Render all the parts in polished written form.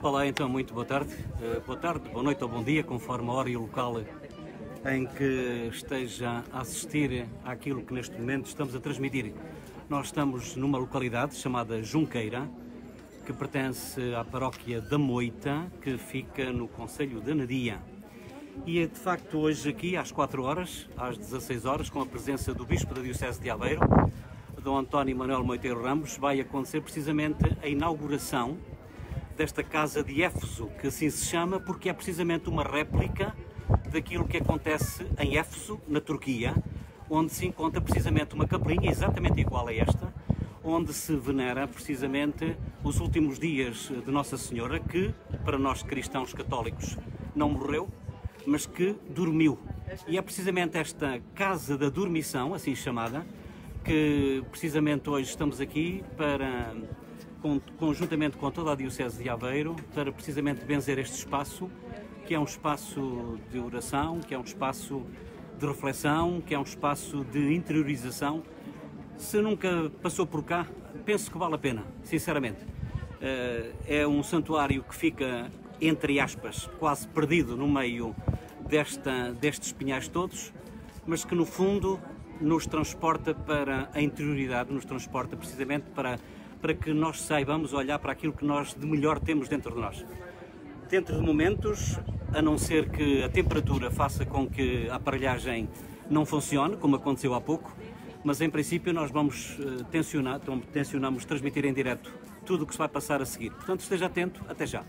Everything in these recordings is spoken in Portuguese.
Olá, então, muito boa tarde, boa noite ou bom dia, conforme a hora e o local em que esteja a assistir àquilo que neste momento estamos a transmitir. Nós estamos numa localidade chamada Junqueira, que pertence à paróquia da Moita, que fica no concelho de Anadia. E é de facto hoje aqui às 4 horas, às 16 horas, com a presença do Bispo da Diocese de Aveiro, Dom António Manuel Moiteiro Ramos, vai acontecer precisamente a inauguração desta casa de Éfeso, que assim se chama porque é precisamente uma réplica daquilo que acontece em Éfeso, na Turquia, onde se encontra precisamente uma capelinha exatamente igual a esta, onde se venera precisamente os últimos dias de Nossa Senhora, que para nós cristãos católicos não morreu, mas que dormiu. E é precisamente esta casa da dormição, assim chamada, que precisamente hoje estamos aqui para, conjuntamente com toda a Diocese de Aveiro, para precisamente benzer este espaço, que é um espaço de oração, que é um espaço de reflexão, que é um espaço de interiorização. Se nunca passou por cá, penso que vale a pena, sinceramente. É um santuário que fica, entre aspas, quase perdido no meio destes pinhais todos, mas que no fundo nos transporta para a interioridade, nos transporta precisamente para que nós saibamos olhar para aquilo que nós de melhor temos dentro de nós. Dentro de momentos, a não ser que a temperatura faça com que a aparelhagem não funcione, como aconteceu há pouco, mas em princípio nós tencionamos transmitir em direto tudo o que se vai passar a seguir. Portanto, esteja atento, até já.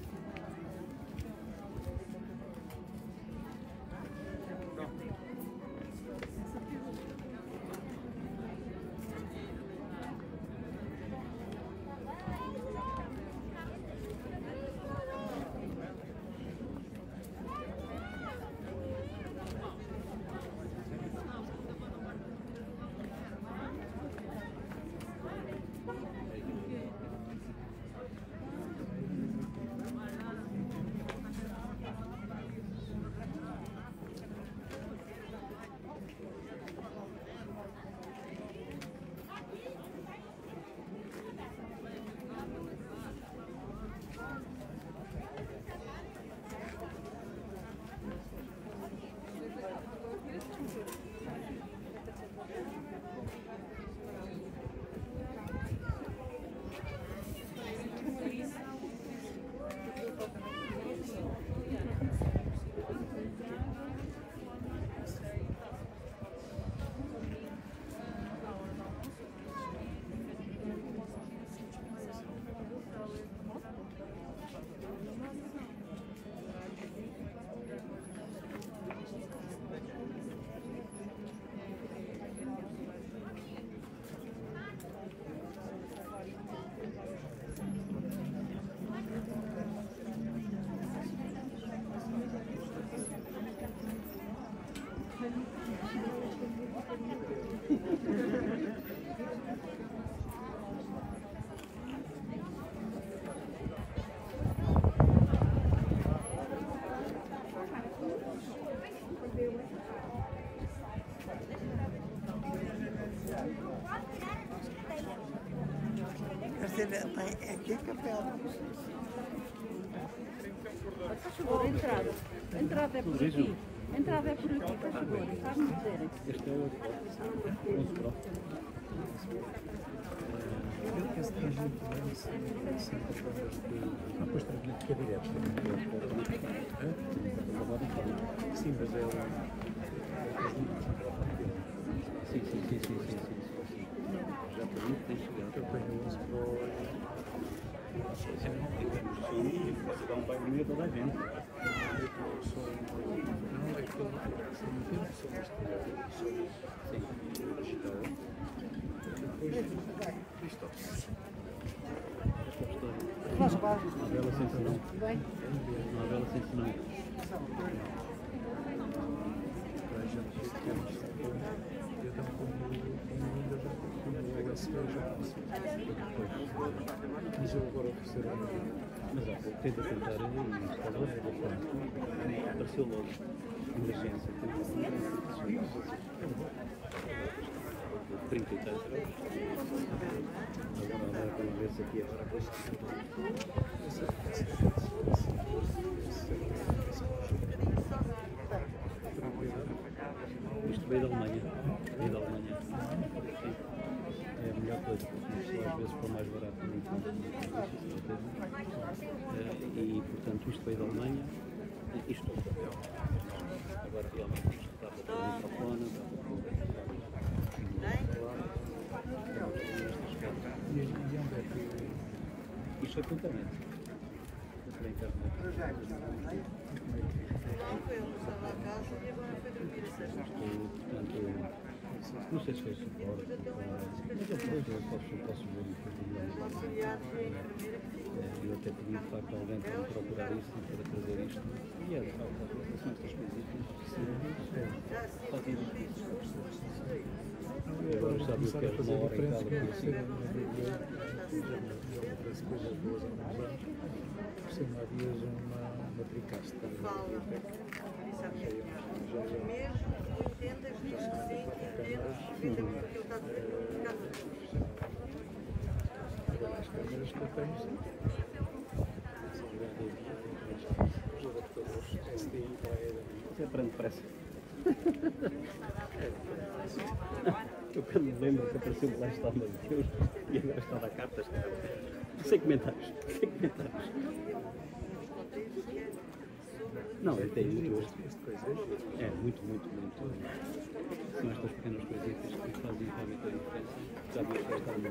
É aqui a capela. Faz favor, a entrada. A entrada é por aqui. A entrada é por aqui, faz favor. Faz-me dizer. Este é o 11 Pro. Eu penso que tem gente depois transmite que é direto. Sim, mas é Sim. Já permite, tem chegado. eu tenho 11 Pro. Você dá um banho no meio toda a gente. Não, é que eu não tenho noção deste Uma bela sensação. Uma bela sensação. Mas eu agora oferecer Mas há pouco tenta tentar e está longe da frente. Apareceu logo. Emergência. 30 e tal. Agora vai ver se aqui é para Isto veio da Alemanha. Veio da Alemanha. Sim. É a melhor coisa, porque se às vezes for mais barato não encontra. E portanto isto veio da Alemanha. Isto. Agora realmente isto está para ter o microfone, está para E onde é que... isto é pela internet. É pela internet. Portanto, não sei se foi suporte, mas eu posso ver isso. Eu até pedi de facto a alguém para me procurar isso e para trazer isto. E é de facto, são estas coisitas. Agora já viu que é uma hora em cada coisa. Das coisas boas há uns anos, por cima havia uma tricasta. Agora as câmaras que eu tenho são os adaptadores SDI para a EDA. Você aprende depressa. Eu quando me lembro que apareceu lá estava Deus e agora está a dar cartas. Sem comentários. Sem comentários. Não, eu tenho duas. É, muito. São estas pequenas coisitas que fazem realmente a diferença. Já vi que esta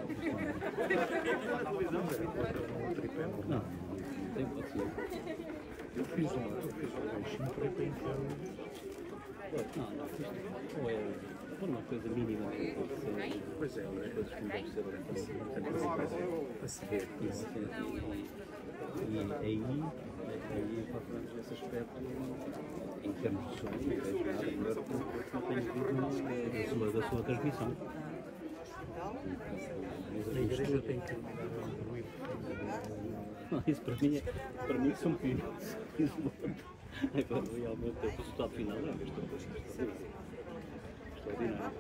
não, tem pode ser. Eu fiz um baixinho para enfiar Não, isto ou é uma coisa mínima mesmo. Pois é, As coisas como deve ser. a se ver. E aí procuramos esse aspecto em termos de som, não vejo nada melhor do que eu tenho visto da sua transmissão. A igreja tem que eliminar o ruído. Isso para mim são perigos. Agora realmente o resultado final é extraordinário.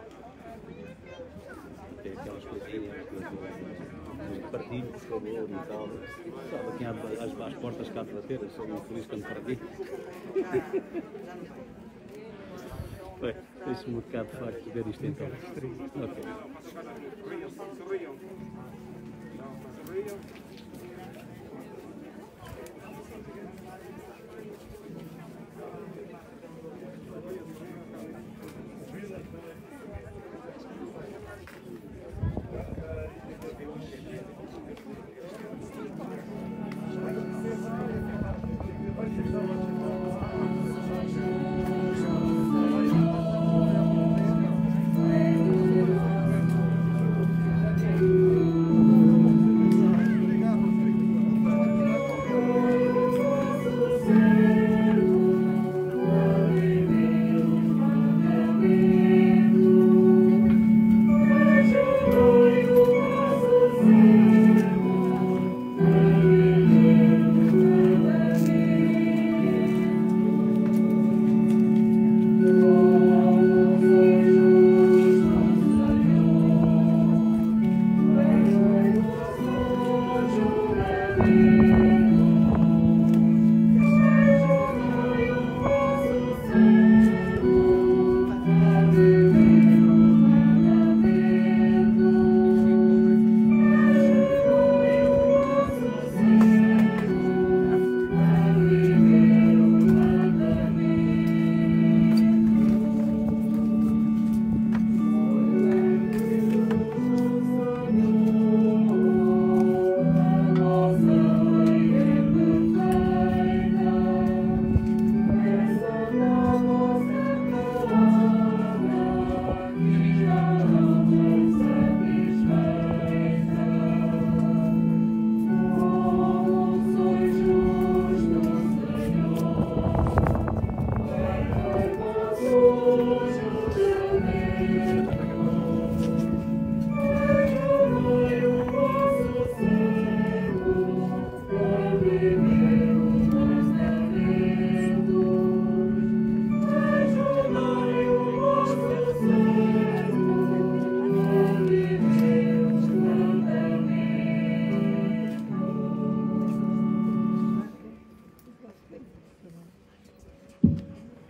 Tem aquelas coisinhas do partilho, por favor, e tal. Sabe, aqui às portas cá de bater, por isso que ando para aqui. Bem, deixe-me um bocado de facto ver isto então. Ok.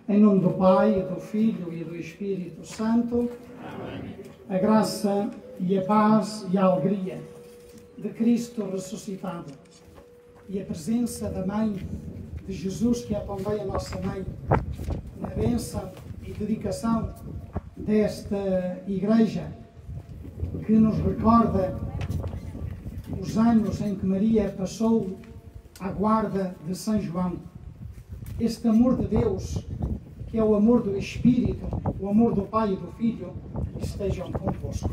Em nome do Pai, do Filho e do Espírito Santo. Amém. A graça e a paz e a alegria de Cristo ressuscitado e a presença da Mãe de Jesus, que é também a nossa Mãe, na bênção e dedicação desta Igreja, que nos recorda os anos em que Maria passou à guarda de São João. Este amor de Deus, que é o amor do Espírito, o amor do Pai e do Filho, estejam convosco.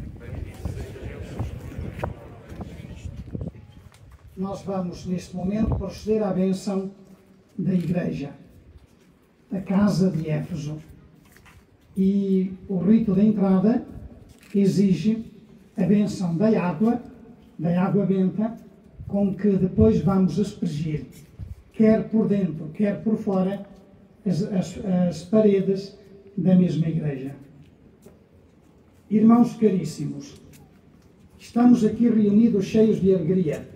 Nós vamos, neste momento, proceder à bênção da Igreja, da Casa de Éfeso. E o rito da entrada exige a bênção da água benta, com que depois vamos aspergir, quer por dentro, quer por fora, as paredes da mesma Igreja. Irmãos caríssimos, estamos aqui reunidos cheios de alegria.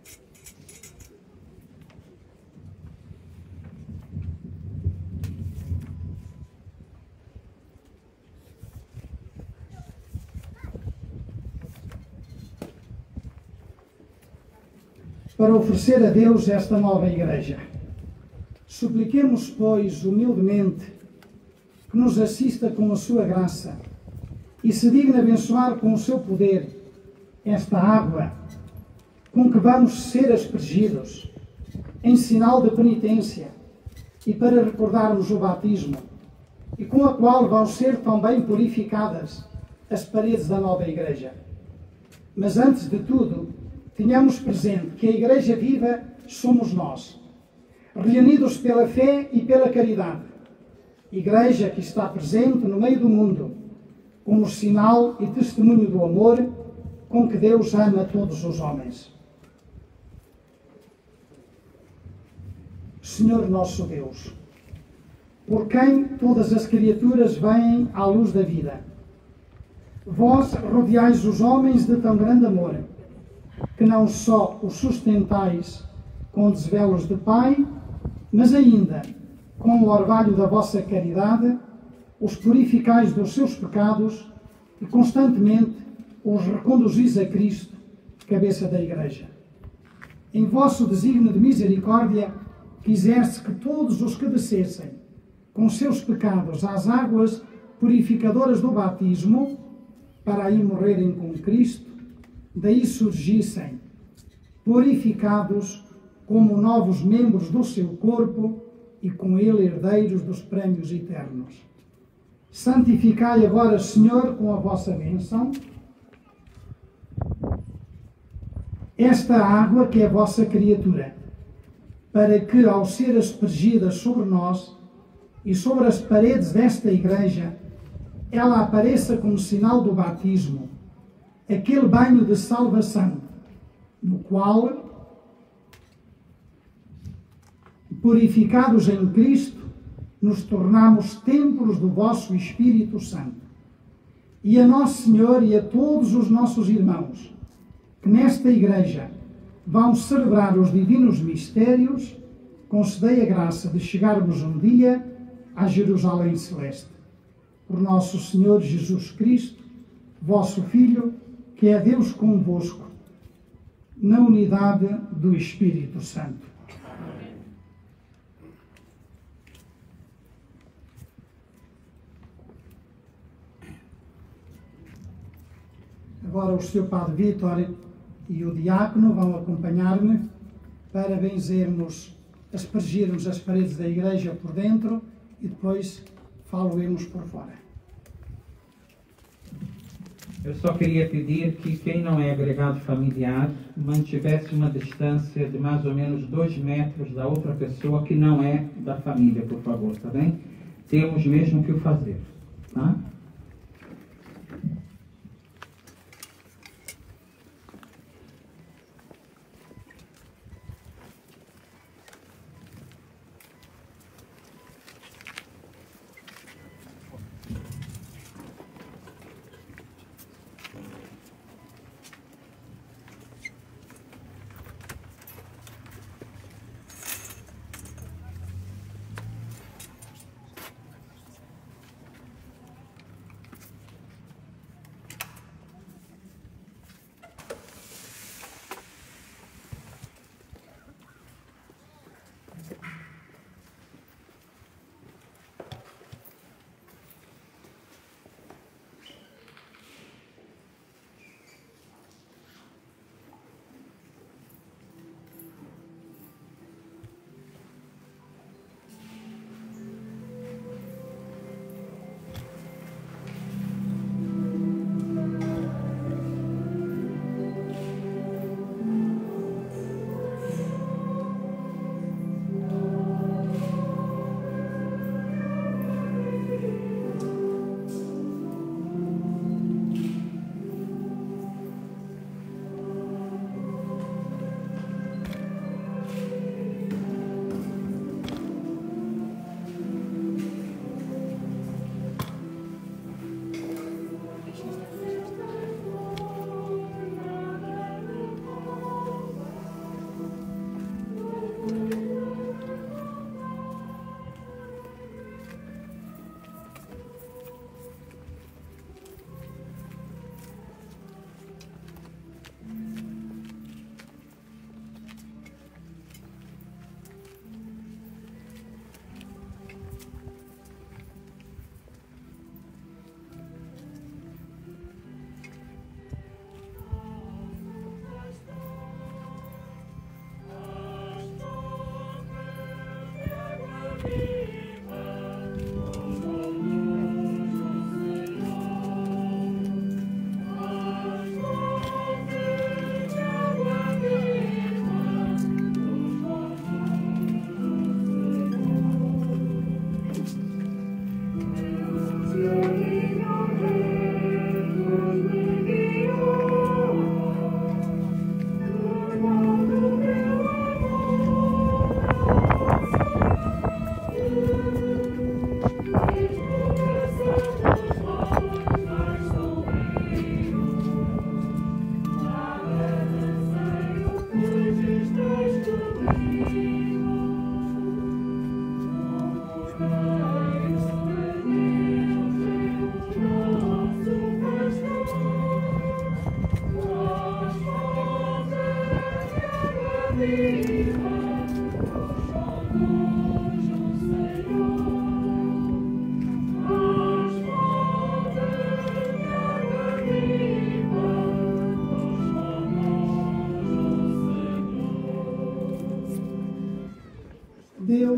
Para oferecer a Deus esta nova Igreja. Supliquemos, pois, humildemente, que nos assista com a sua graça e se digne abençoar com o seu poder esta água com que vamos ser aspergidos, em sinal de penitência e para recordarmos o batismo, e com a qual vão ser também purificadas as paredes da nova Igreja. Mas antes de tudo, tenhamos presente que a Igreja viva somos nós, reunidos pela fé e pela caridade. Igreja que está presente no meio do mundo, como sinal e testemunho do amor com que Deus ama todos os homens. Senhor nosso Deus, por quem todas as criaturas vêm à luz da vida, vós rodeais os homens de tão grande amor, que não só os sustentais com desvelos de Pai, mas ainda, com o orvalho da vossa caridade, os purificais dos seus pecados e constantemente os reconduzis a Cristo, cabeça da Igreja. Em vosso desígnio de misericórdia, quiseste que todos os que descessem com seus pecados às águas purificadoras do batismo, para aí morrerem com Cristo, daí surgissem, purificados como novos membros do seu corpo e com ele herdeiros dos prémios eternos. Santificai agora, Senhor, com a vossa bênção, esta água que é a vossa criatura, para que, ao ser aspergida sobre nós e sobre as paredes desta Igreja, ela apareça como sinal do batismo, aquele banho de salvação, no qual, purificados em Cristo, nos tornamos templos do vosso Espírito Santo. E a Nosso Senhor e a todos os nossos irmãos, que nesta Igreja vão celebrar os divinos mistérios, concedei a graça de chegarmos um dia à Jerusalém Celeste. Por nosso Senhor Jesus Cristo, vosso Filho, que é Deus convosco, na unidade do Espírito Santo. Agora o Sr. Padre Vítor e o diácono vão acompanhar-me para benzermos, aspergirmos as paredes da Igreja por dentro e depois falo-emos por fora. Eu só queria pedir que quem não é agregado familiar mantivesse uma distância de mais ou menos 2 metros da outra pessoa que não é da família, por favor, tá bem? Temos mesmo que o fazer, tá?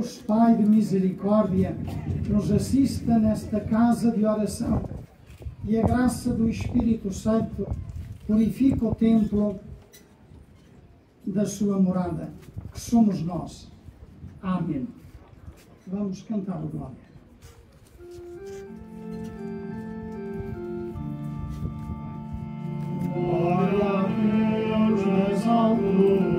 Deus, Pai de misericórdia, nos assista nesta casa de oração e a graça do Espírito Santo purifica o templo da sua morada, que somos nós. Amém. Vamos cantar o glória. Glória a Deus nas alturas.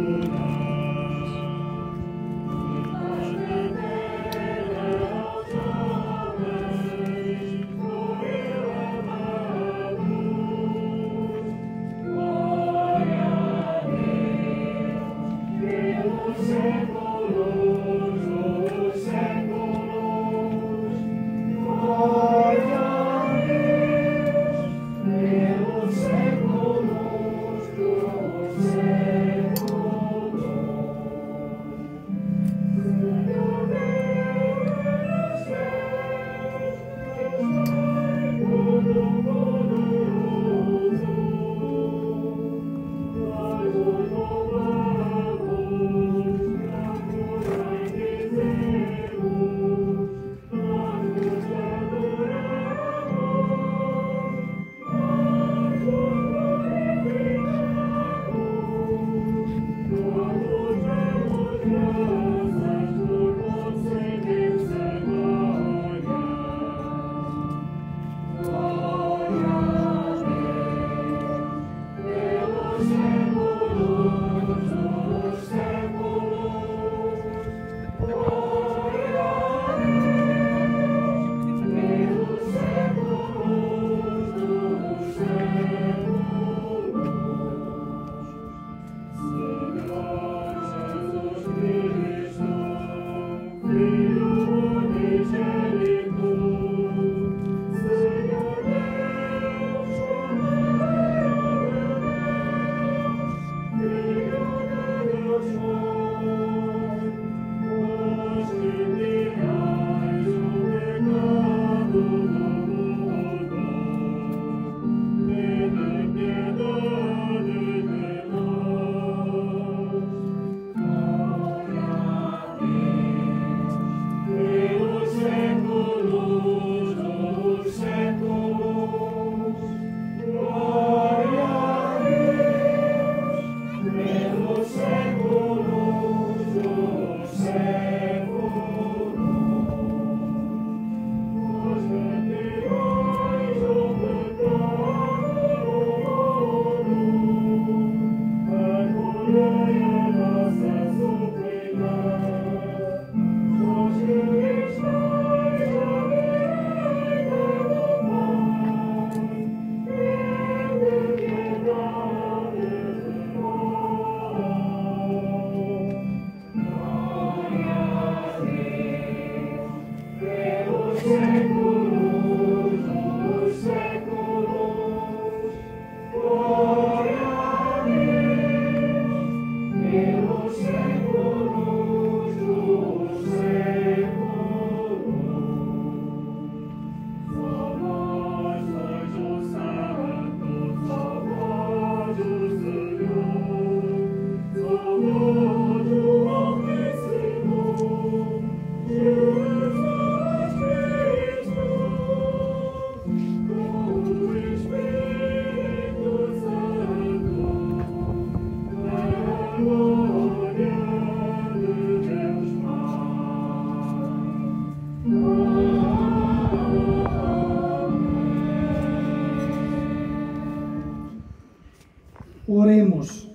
Oremos.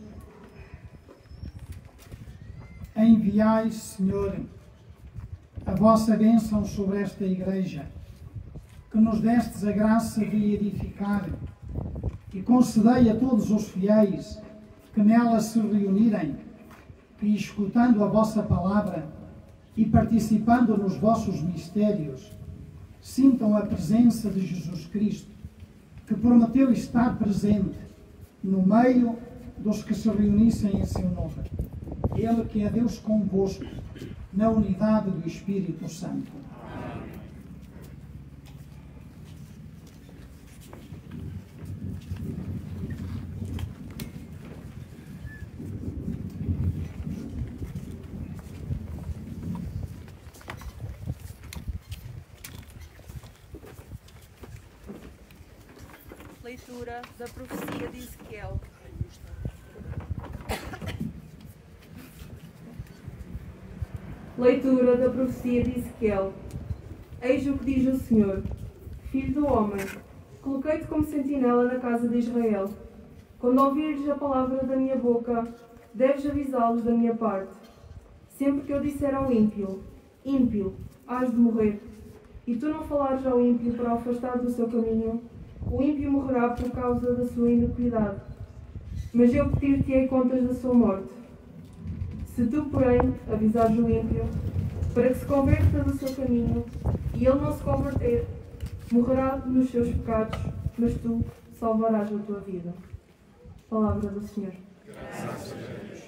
Enviai, Senhor, a vossa bênção sobre esta igreja, que nos destes a graça de edificar, e concedei a todos os fiéis que nela se reunirem, que escutando a vossa palavra e participando nos vossos mistérios, sintam a presença de Jesus Cristo, que prometeu estar presente no meio dos que se reunissem em seu nome. Ele que é Deus convosco, na unidade do Espírito Santo. Leitura da profecia de Ezequiel. Leitura da profecia de Ezequiel. Eis o que diz o Senhor: Filho do homem, coloquei-te como sentinela na casa de Israel. Quando ouvires a palavra da minha boca, deves avisá-los da minha parte. Sempre que eu disser ao ímpio: ímpio, hás de morrer, e tu não falares ao ímpio para o afastar do seu caminho, o ímpio morrerá por causa da sua iniquidade. Mas eu pedir-te-ei contas da sua morte. Se tu, porém, avisares o ímpio, para que se converta do seu caminho, e ele não se converter, morrerá nos seus pecados, mas tu salvarás a tua vida. Palavra do Senhor. Graças a Deus.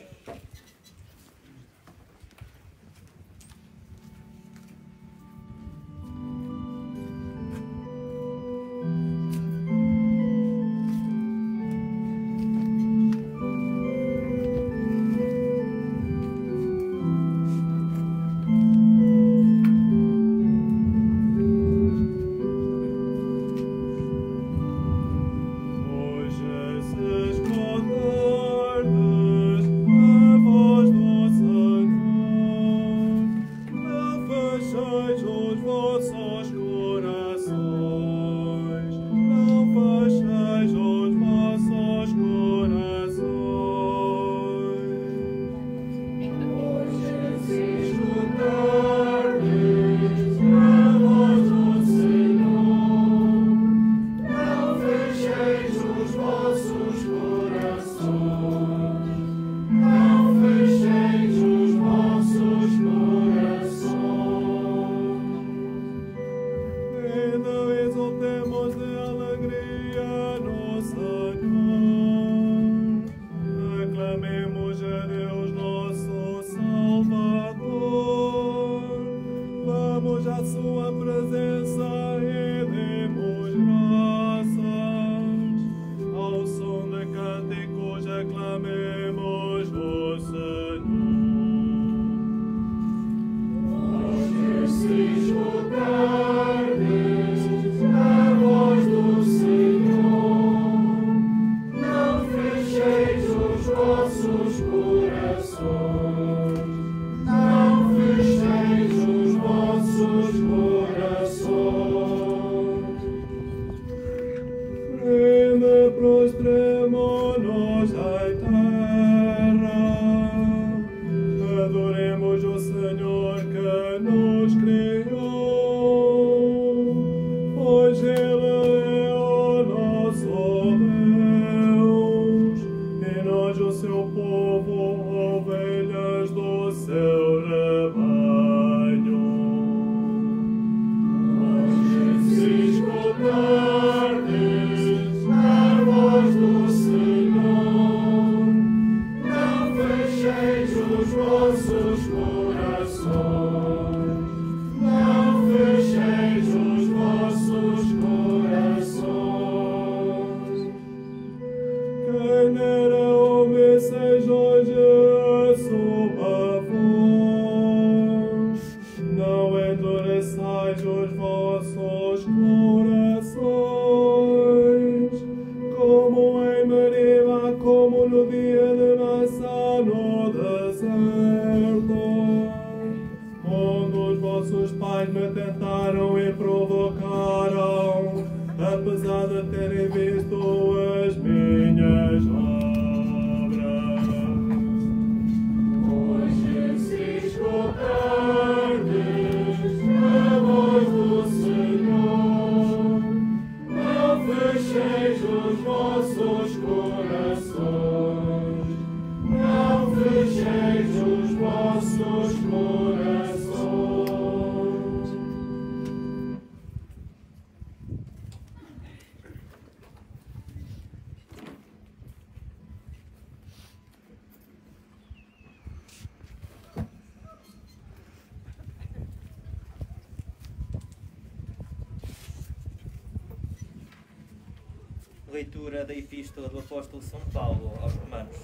Leitura da Epístola do Apóstolo São Paulo aos Romanos.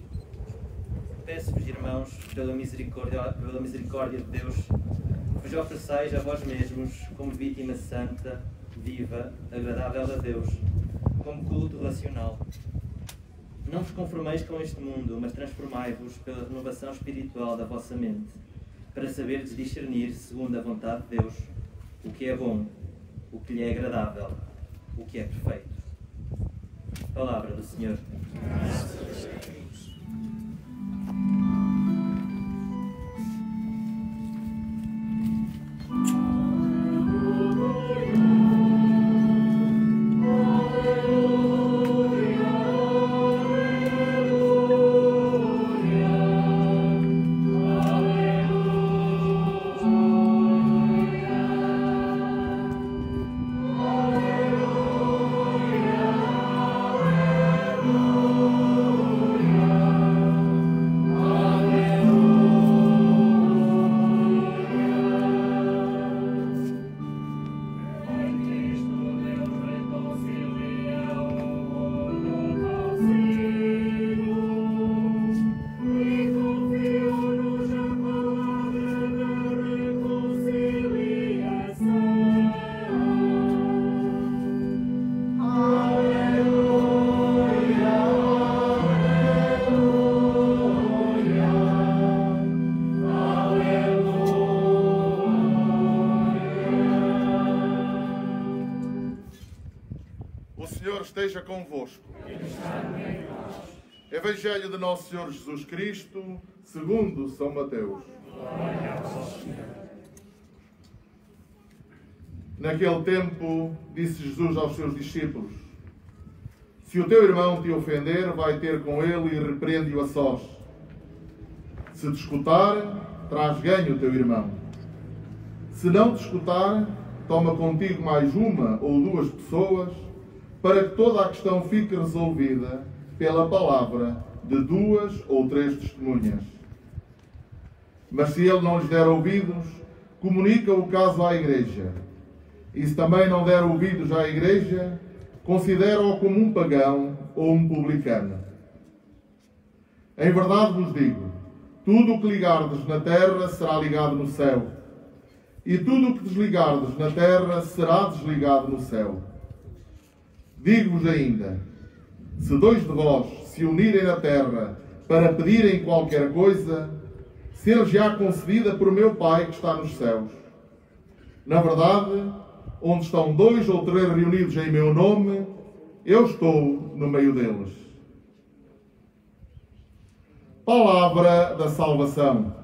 Peço-vos, irmãos, pela misericórdia de Deus, que vos ofereçais a vós mesmos como vítima santa, viva, agradável a Deus, como culto racional. Não vos conformeis com este mundo, mas transformai-vos pela renovação espiritual da vossa mente, para saberdes discernir, segundo a vontade de Deus, o que é bom, o que lhe é agradável, o que é perfeito. Palavra do Senhor. Esteja convosco. Evangelho de Nosso Senhor Jesus Cristo, segundo São Mateus. Naquele tempo, disse Jesus aos seus discípulos: se o teu irmão te ofender, vai ter com ele e repreende-o a sós. Se te escutar, traz ganho o teu irmão. Se não te escutar, toma contigo mais uma ou duas pessoas, para que toda a questão fique resolvida pela palavra de duas ou três testemunhas. Mas se ele não lhes der ouvidos, comunica o caso à Igreja. E se também não der ouvidos à Igreja, considera-o como um pagão ou um publicano. Em verdade vos digo, tudo o que ligardes na terra será ligado no céu, e tudo o que desligardes na terra será desligado no céu. Digo-vos ainda, se dois de vós se unirem na terra para pedirem qualquer coisa, ser-lhes-á concedida por meu Pai que está nos céus. Na verdade, onde estão dois ou três reunidos em meu nome, eu estou no meio deles. Palavra da salvação.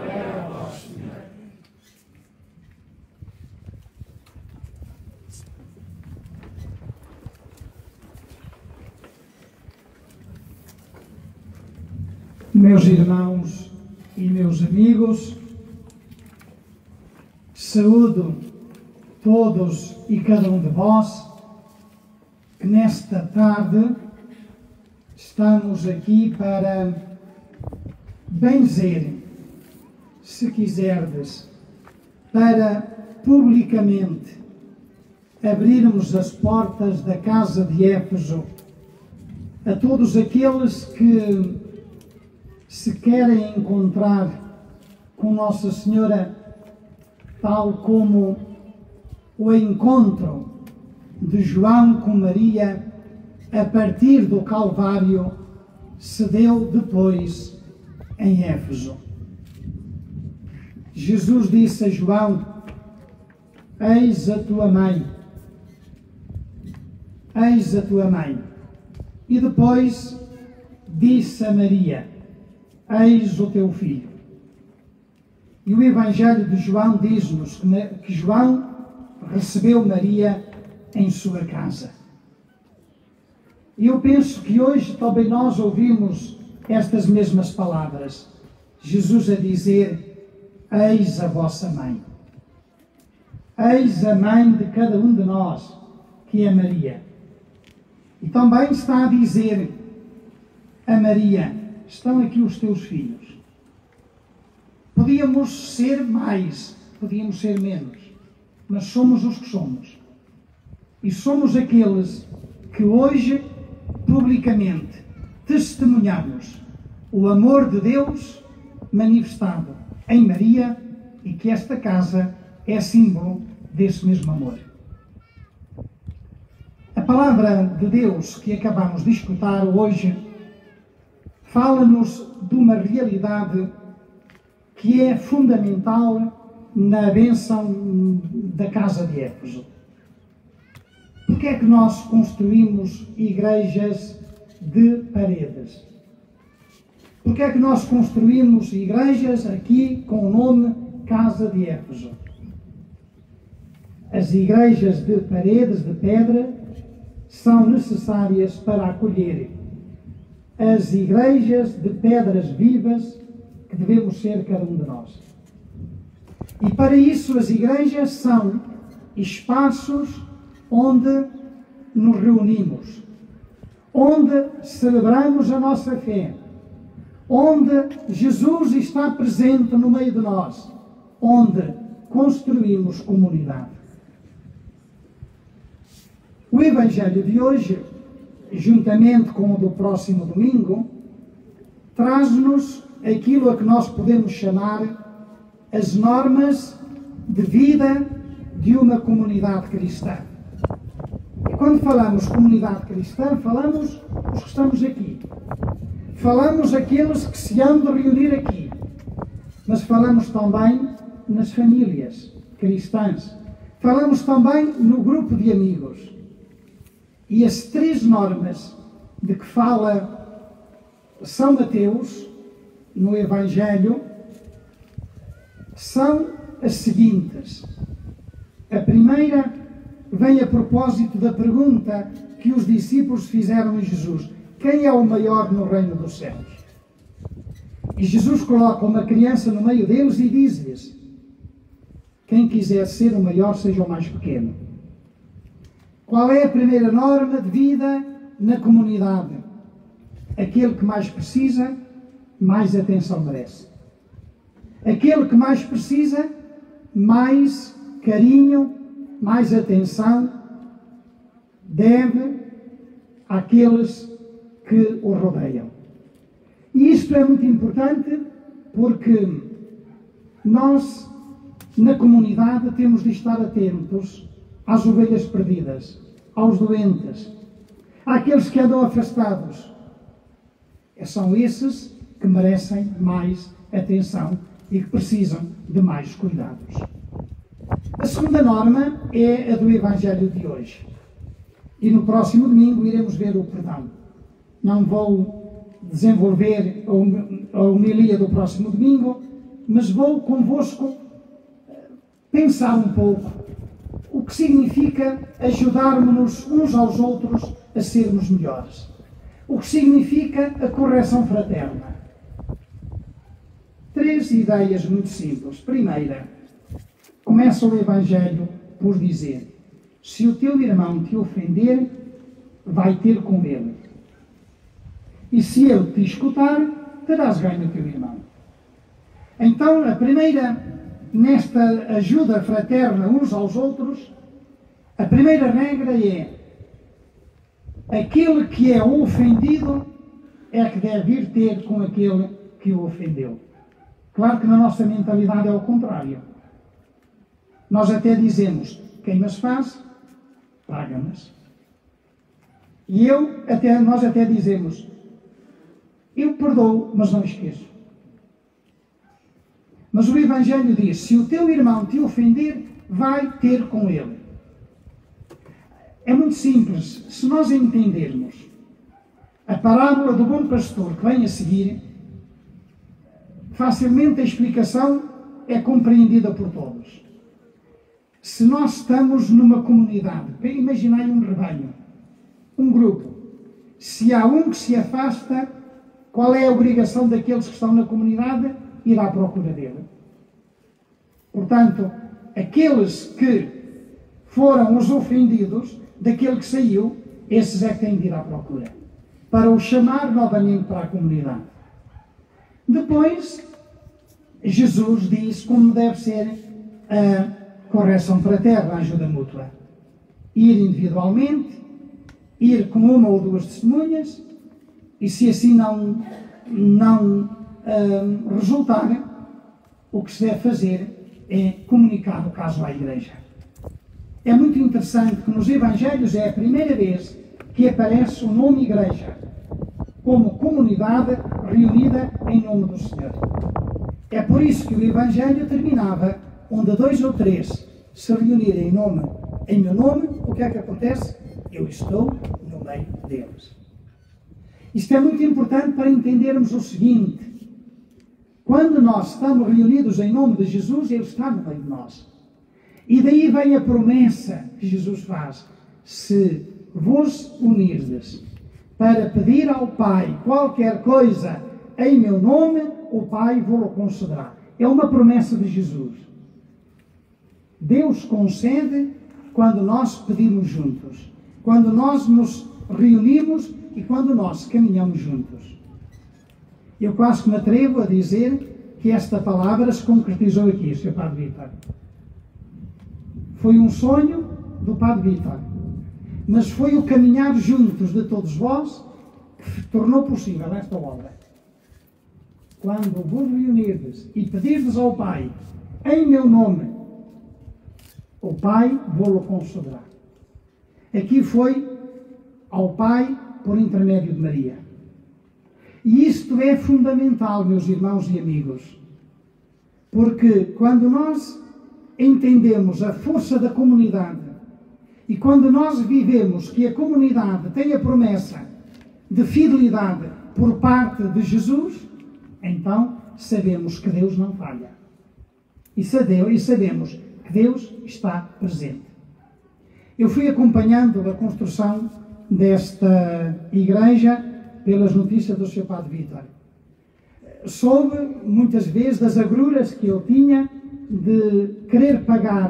Meus irmãos e meus amigos, saúdo todos e cada um de vós que nesta tarde estamos aqui para benzer, se quiserdes, para publicamente abrirmos as portas da casa de Éfeso a todos aqueles que se querem encontrar com Nossa Senhora, tal como o encontro de João com Maria a partir do Calvário se deu depois em Éfeso. Jesus disse a João: eis a tua mãe, eis a tua mãe. E depois disse a Maria: eis o teu filho. E o Evangelho de João diz-nos que João recebeu Maria em sua casa. E eu penso que hoje também nós ouvimos estas mesmas palavras. Jesus a dizer: eis a vossa mãe. Eis a mãe de cada um de nós, que é Maria. E também está a dizer a Maria: estão aqui os teus filhos. Podíamos ser mais, podíamos ser menos, mas somos os que somos. E somos aqueles que hoje, publicamente, testemunhamos o amor de Deus manifestado em Maria, e que esta casa é símbolo desse mesmo amor. A palavra de Deus que acabamos de escutar hoje fala-nos de uma realidade que é fundamental na bênção da casa de Éfeso. Porque é que nós construímos igrejas de paredes? Porque é que nós construímos igrejas aqui com o nome Casa de Éfeso? As igrejas de paredes, de pedra, são necessárias para acolher as igrejas de pedras vivas que devemos ser cada um de nós. E para isso as igrejas são espaços onde nos reunimos, onde celebramos a nossa fé, onde Jesus está presente no meio de nós, onde construímos comunidade. O Evangelho de hoje, juntamente com o do próximo domingo, traz-nos aquilo a que nós podemos chamar as normas de vida de uma comunidade cristã. E quando falamos comunidade cristã, falamos os que estamos aqui. Falamos aqueles que se hão de reunir aqui. Mas falamos também nas famílias cristãs. Falamos também no grupo de amigos. E as 3 normas de que fala São Mateus no Evangelho são as seguintes. A primeira vem a propósito da pergunta que os discípulos fizeram a Jesus: quem é o maior no reino dos céus? E Jesus coloca uma criança no meio deles e diz-lhes: quem quiser ser o maior, seja o mais pequeno. Qual é a primeira norma de vida na comunidade? Aquele que mais precisa, mais atenção merece. Aquele que mais precisa, mais carinho, mais atenção deve àqueles que o rodeiam. E isto é muito importante porque nós, na comunidade, temos de estar atentos às ovelhas perdidas, aos doentes, àqueles que andam afastados. São esses que merecem mais atenção e que precisam de mais cuidados. A segunda norma é a do Evangelho de hoje. E no próximo domingo iremos ver o perdão. Não vou desenvolver a homilia do próximo domingo, mas vou convosco pensar um pouco o que significa ajudarmos-nos uns aos outros a sermos melhores. O que significa a correção fraterna. 3 ideias muito simples. Primeira, começa o Evangelho por dizer: se o teu irmão te ofender, vai ter com ele. E se ele te escutar, terás ganho o teu irmão. Então, a primeira, nesta ajuda fraterna uns aos outros, a primeira regra é: aquele que é ofendido é que deve ir ter com aquele que o ofendeu. Claro que na nossa mentalidade é o contrário. Nós até dizemos: quem mas faz, paga-mas. E nós até dizemos: eu perdoo, mas não esqueço. Mas o Evangelho diz: se o teu irmão te ofender, vai ter com ele. É muito simples. Se nós entendermos a parábola do bom pastor que vem a seguir, facilmente a explicação é compreendida por todos. Se nós estamos numa comunidade, imaginai um rebanho, um grupo, se há um que se afasta, qual é a obrigação daqueles que estão na comunidade? Ir à procura dele. Portanto, aqueles que foram os ofendidos, daquele que saiu, esses é que têm de ir à procura, para o chamar novamente para a comunidade. Depois, Jesus diz como deve ser a correção fraterna, a ajuda mútua. Ir individualmente, ir com 1 ou 2 testemunhas, e se assim não resultar, o que se deve fazer é comunicar o caso à igreja. É muito interessante que nos Evangelhos é a primeira vez que aparece o nome Igreja, como comunidade reunida em nome do Senhor. É por isso que o Evangelho terminava, onde 2 ou 3 se reunirem em meu nome, o que é que acontece? Eu estou no meio deles. Isto é muito importante para entendermos o seguinte: quando nós estamos reunidos em nome de Jesus, Ele está no meio de nós. E daí vem a promessa que Jesus faz: se vos unirdes para pedir ao Pai qualquer coisa em meu nome, o Pai vos concederá. É uma promessa de Jesus. Deus concede quando nós pedimos juntos, quando nós nos reunimos e quando nós caminhamos juntos. Eu quase que me atrevo a dizer que esta palavra se concretizou aqui, Sr. Padre Vítor. Foi um sonho do Padre Vítor, mas foi o caminhar juntos de todos vós que tornou possível esta obra. Quando vos reunirdes e pedirdes ao Pai em meu nome, o Pai vou-lo concederá. Aqui foi ao Pai por intermédio de Maria. E isto é fundamental, meus irmãos e amigos, porque quando nós entendemos a força da comunidade e quando nós vivemos que a comunidade tem a promessa de fidelidade por parte de Jesus, então sabemos que Deus não falha. E sabemos que Deus está presente. Eu fui acompanhando a construção desta igreja pelas notícias do Sr. Padre Vítor. Soube muitas vezes das agruras que eu tinha de querer pagar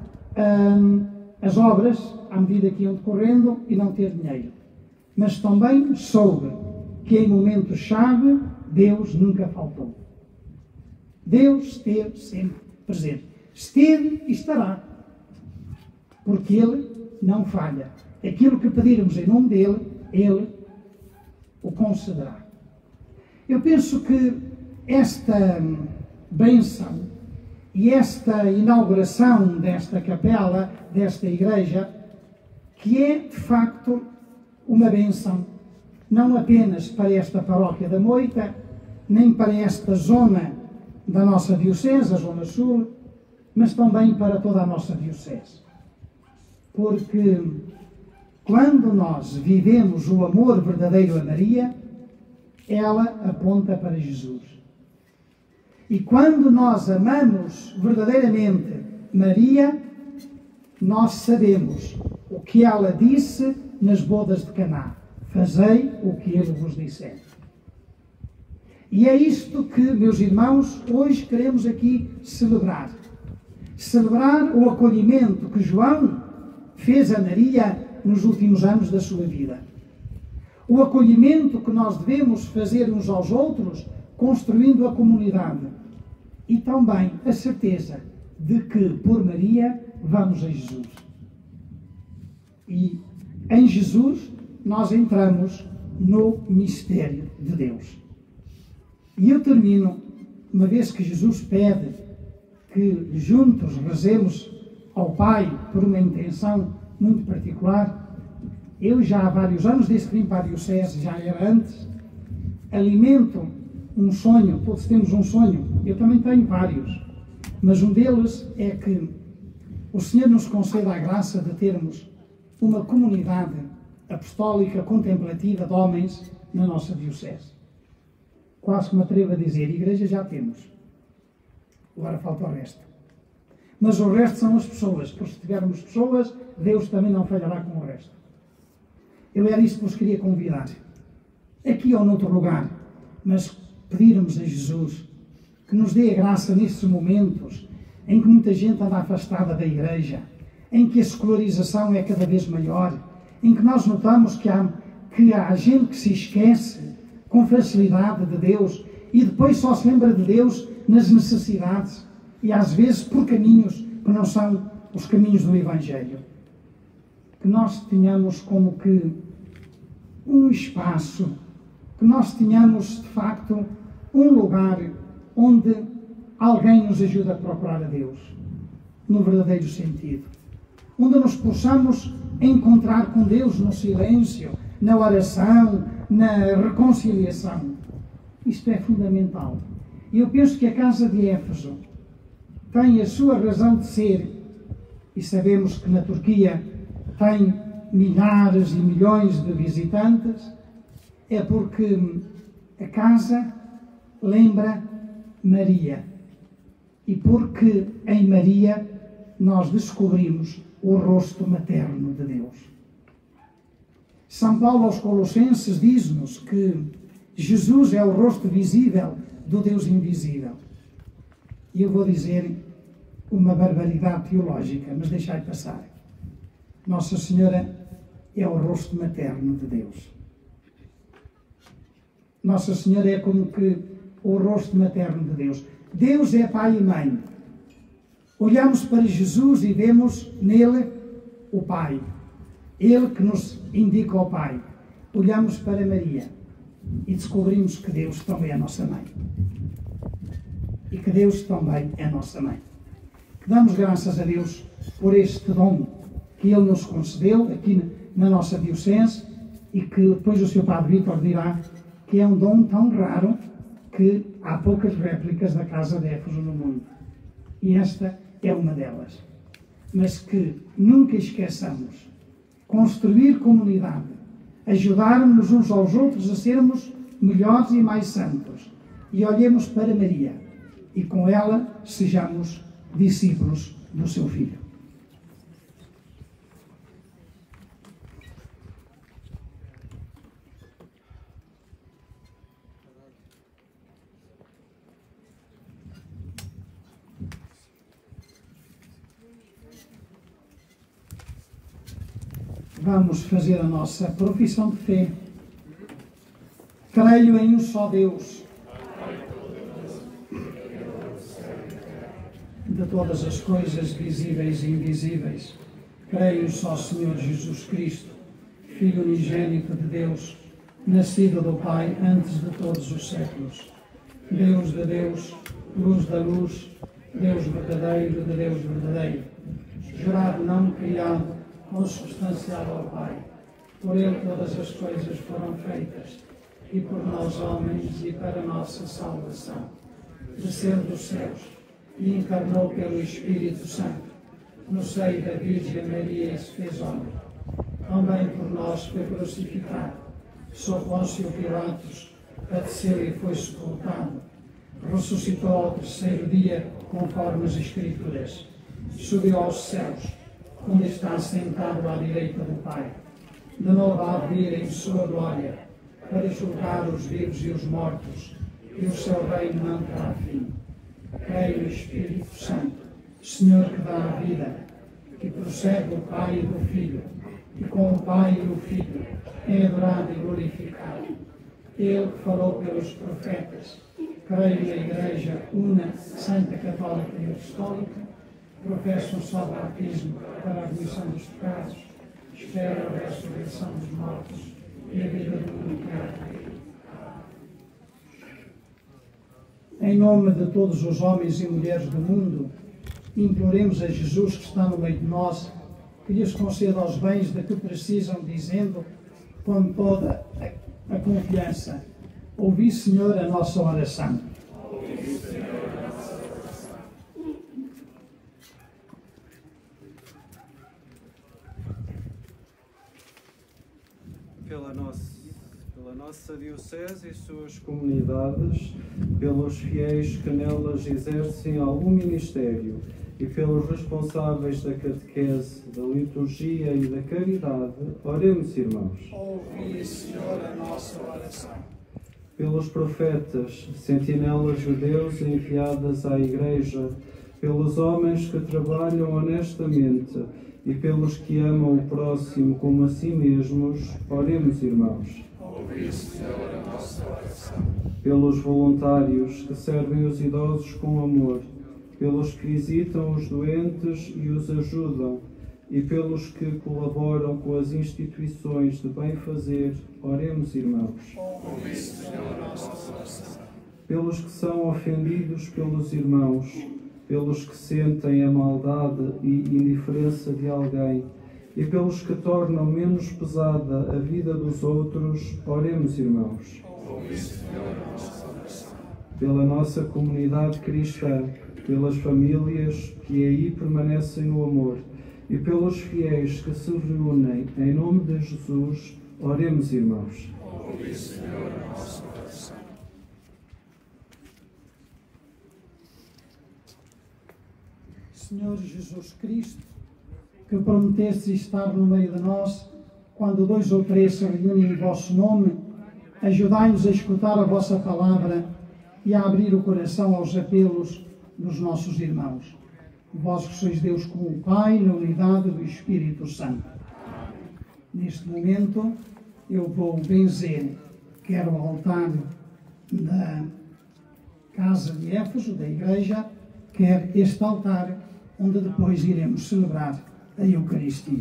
as obras à medida que iam decorrendo e não ter dinheiro. Mas também soube que em momentos-chave Deus nunca faltou. Deus esteve sempre presente. Esteve e estará. Porque Ele não falha. Aquilo que pedirmos em nome dEle, Ele o concederá. Eu penso que esta bênção e esta inauguração desta capela, desta igreja, que é de facto uma bênção, não apenas para esta paróquia da Moita, nem para esta zona da nossa diocese, a Zona Sul, mas também para toda a nossa diocese. Porque quando nós vivemos o amor verdadeiro a Maria, ela aponta para Jesus. E quando nós amamos verdadeiramente Maria, nós sabemos o que ela disse nas bodas de Caná: fazei o que ele vos disser. E é isto que, meus irmãos, hoje queremos aqui celebrar. Celebrar o acolhimento que João fez a Maria nos últimos anos da sua vida. O acolhimento que nós devemos fazer uns aos outros, construindo a comunidade. E também a certeza de que, por Maria, vamos a Jesus. E em Jesus nós entramos no mistério de Deus. E eu termino, uma vez que Jesus pede que juntos rezemos ao Pai por uma intenção muito particular. Eu já há vários anos, desde que vim para a Diocese, já era antes, alimento um sonho. Todos temos um sonho, eu também tenho vários, mas um deles é que o Senhor nos conceda a graça de termos uma comunidade apostólica contemplativa de homens na nossa Diocese. Quase que me atrevo a dizer, igreja já temos, agora falta o resto. Mas o resto são as pessoas, porque se tivermos pessoas, Deus também não falhará com o resto. Eu era isto que vos queria convidar, aqui ou noutro lugar, mas pedirmos a Jesus que nos dê a graça nestes momentos em que muita gente anda afastada da igreja, em que a secularização é cada vez maior, em que nós notamos que há gente que se esquece com facilidade de Deus e depois só se lembra de Deus nas necessidades e às vezes por caminhos que não são os caminhos do Evangelho. Que nós tenhamos como que um espaço, que nós tenhamos de facto um lugar onde alguém nos ajude a procurar a Deus, no verdadeiro sentido. onde nos possamos encontrar com Deus no silêncio, na oração, na reconciliação. Isto é fundamental. E eu penso que a casa de Éfeso tem a sua razão de ser, e sabemos que na Turquia tem milhares e milhões de visitantes, é porque a casa lembra Maria. E porque em Maria nós descobrimos o rosto materno de Deus. São Paulo aos Colossenses diz-nos que Jesus é o rosto visível do Deus invisível. E eu vou dizer uma barbaridade teológica, mas deixai passar. Nossa Senhora é o rosto materno de Deus. Nossa Senhora é como que o rosto materno de Deus. Deus é pai e mãe. Olhamos para Jesus e vemos nele o Pai. Ele que nos indica o Pai. Olhamos para Maria e descobrimos que Deus também é nossa mãe. E que Deus também é nossa mãe. Que damos graças a Deus por este dom que Ele nos concedeu aqui na nossa diocese e que depois o Sr. Padre Vítor dirá que é um dom tão raro que há poucas réplicas da Casa de Éfeso no mundo. E esta é uma delas. Mas que nunca esqueçamos construir comunidade, ajudarmos uns aos outros a sermos melhores e mais santos. E olhemos para Maria e com ela sejamos discípulos do seu Filho. Vamos fazer a nossa profissão de fé. Creio em um só Deus, de todas as coisas visíveis e invisíveis. Creio em um só Senhor Jesus Cristo, Filho unigênito de Deus, nascido do Pai antes de todos os séculos. Deus de Deus, luz da luz, Deus verdadeiro de Deus verdadeiro, gerado não criado, consubstanciado ao Pai. Por Ele todas as coisas foram feitas, e por nós homens e para nossa salvação. Desceu dos céus e encarnou pelo Espírito Santo, no seio da Virgem Maria e se fez homem. Também por nós foi crucificado, sob Pôncio Pilatos, padeceu e foi sepultado. Ressuscitou ao terceiro dia, conforme as Escrituras. Subiu aos céus, onde está sentado à direita do Pai. De novo há de vir em sua glória, para julgar os vivos e os mortos, e o seu reino não terá fim. Creio no Espírito Santo, Senhor que dá a vida, que procede do Pai e do Filho, e com o Pai e o Filho é adorado e glorificado. Ele que falou pelos profetas. Creio na Igreja una, Santa, Católica e Apostólica. Professo um só batismo para a remissão dos pecados. Espero a ressurreição dos mortos e a vida do mundo que há de vir. Em nome de todos os homens e mulheres do mundo, imploremos a Jesus que está no meio de nós, que lhes conceda os bens de que precisam, dizendo, com toda a confiança: ouvi, Senhor, a nossa oração. Ouvi, Senhor, a nossa oração. Pela nossa Diocese e suas comunidades, pelos fiéis que nelas exercem algum ministério e pelos responsáveis da catequese, da liturgia e da caridade, oremos, irmãos. Ouvi, Senhor, a nossa oração. Pelos profetas, sentinelas de Deus enviadas à Igreja, pelos homens que trabalham honestamente e pelos que amam o próximo como a si mesmos, oremos, irmãos. Ouvi, Senhor, a nossa oração. Pelos voluntários que servem os idosos com amor, pelos que visitam os doentes e os ajudam, e pelos que colaboram com as instituições de bem-fazer, oremos, irmãos. Ouvi, Senhor, a nossa oração. Pelos que são ofendidos pelos irmãos, pelos que sentem a maldade e indiferença de alguém e pelos que tornam menos pesada a vida dos outros, oremos, irmãos. Pela nossa comunidade cristã, pelas famílias que aí permanecem no amor e pelos fiéis que se reúnem em nome de Jesus, oremos, irmãos. Ouve, Senhor, a nossa oração. Senhor Jesus Cristo, que prometeste estar no meio de nós, quando 2 ou 3 se reúnem em vosso nome, ajudai-nos a escutar a vossa palavra e a abrir o coração aos apelos dos nossos irmãos. Vós que sois Deus com o Pai, na unidade do Espírito Santo. Neste momento, eu vou benzer, quer o altar da casa de Éfeso, da igreja, quer este altar, onde depois iremos celebrar a Eucaristia.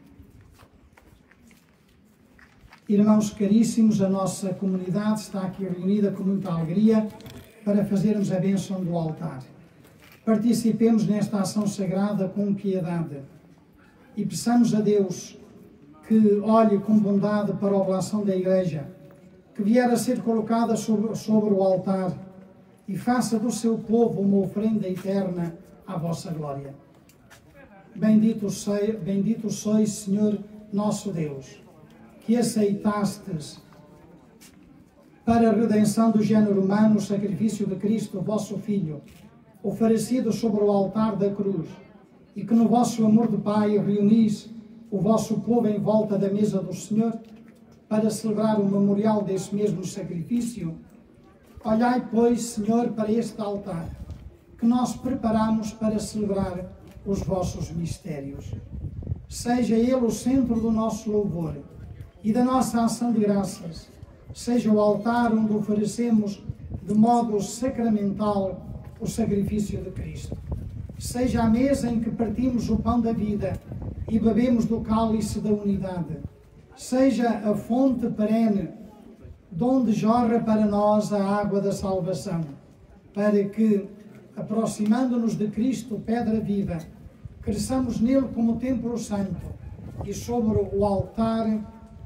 Irmãos caríssimos, a nossa comunidade está aqui reunida com muita alegria para fazermos a bênção do altar. Participemos nesta ação sagrada com piedade e peçamos a Deus que olhe com bondade para a oblação da Igreja, que vier a ser colocada sobre o altar e faça do seu povo uma oferenda eterna à vossa glória. Bendito sois, Senhor nosso Deus, que aceitastes para a redenção do género humano o sacrifício de Cristo, vosso Filho, oferecido sobre o altar da cruz, e que no vosso amor de Pai reunis o vosso povo em volta da mesa do Senhor, para celebrar o memorial desse mesmo sacrifício. Olhai, pois, Senhor, para este altar, que nós preparamos para celebrar os vossos mistérios. Seja ele o centro do nosso louvor e da nossa ação de graças. Seja o altar onde oferecemos de modo sacramental o sacrifício de Cristo. Seja a mesa em que partimos o pão da vida e bebemos do cálice da unidade. Seja a fonte perene, de onde jorra para nós a água da salvação, para que, aproximando-nos de Cristo, pedra viva, cresçamos nele como templo santo e sobre o altar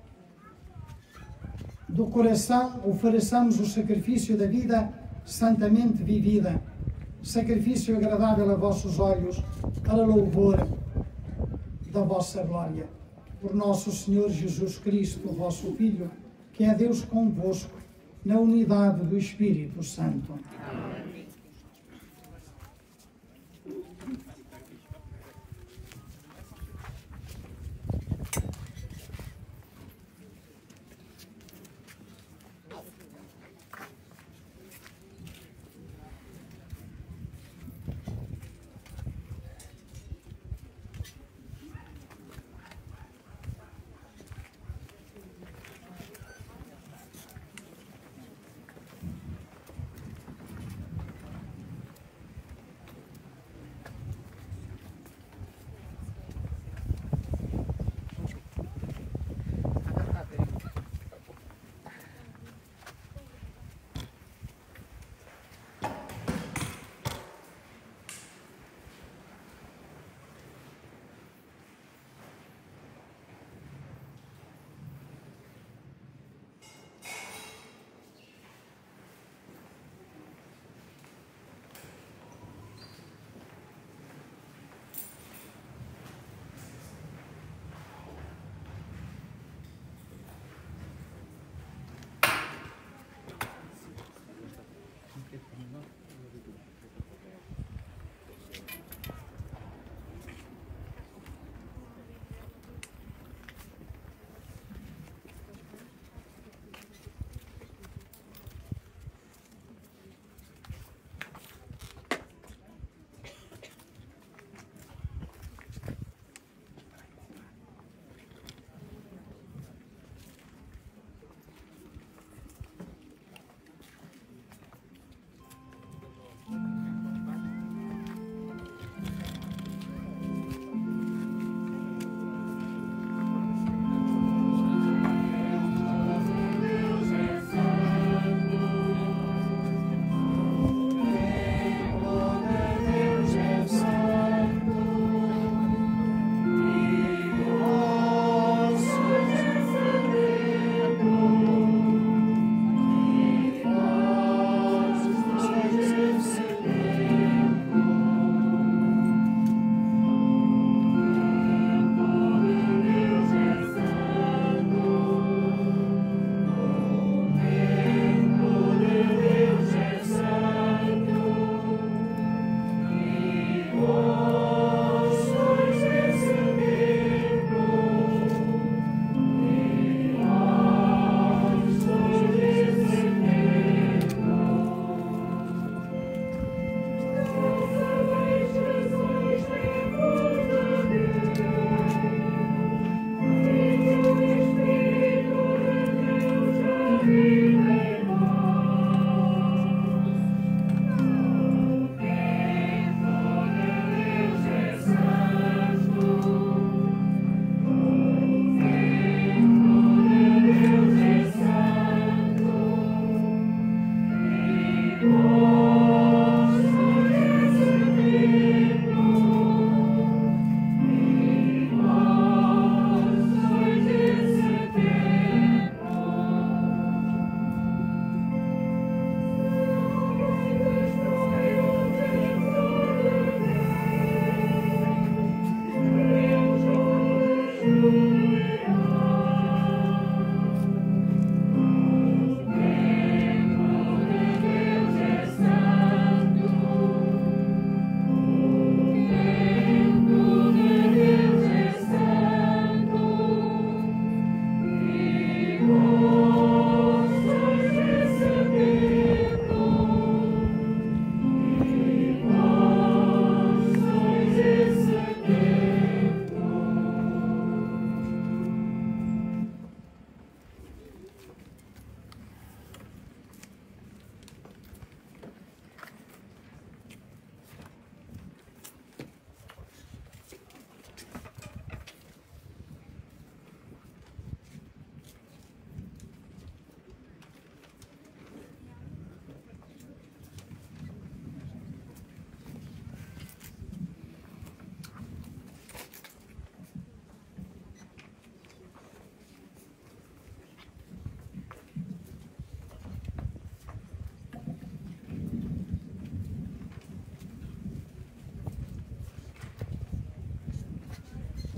do coração ofereçamos o sacrifício da vida santamente vivida, sacrifício agradável a vossos olhos, para louvor da vossa glória. Por nosso Senhor Jesus Cristo, vosso Filho, que é Deus convosco, na unidade do Espírito Santo. Amém.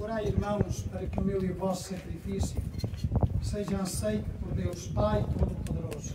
Orai, irmãos, para que o meu e o vosso sacrifício seja aceito por Deus Pai Todo-Poderoso.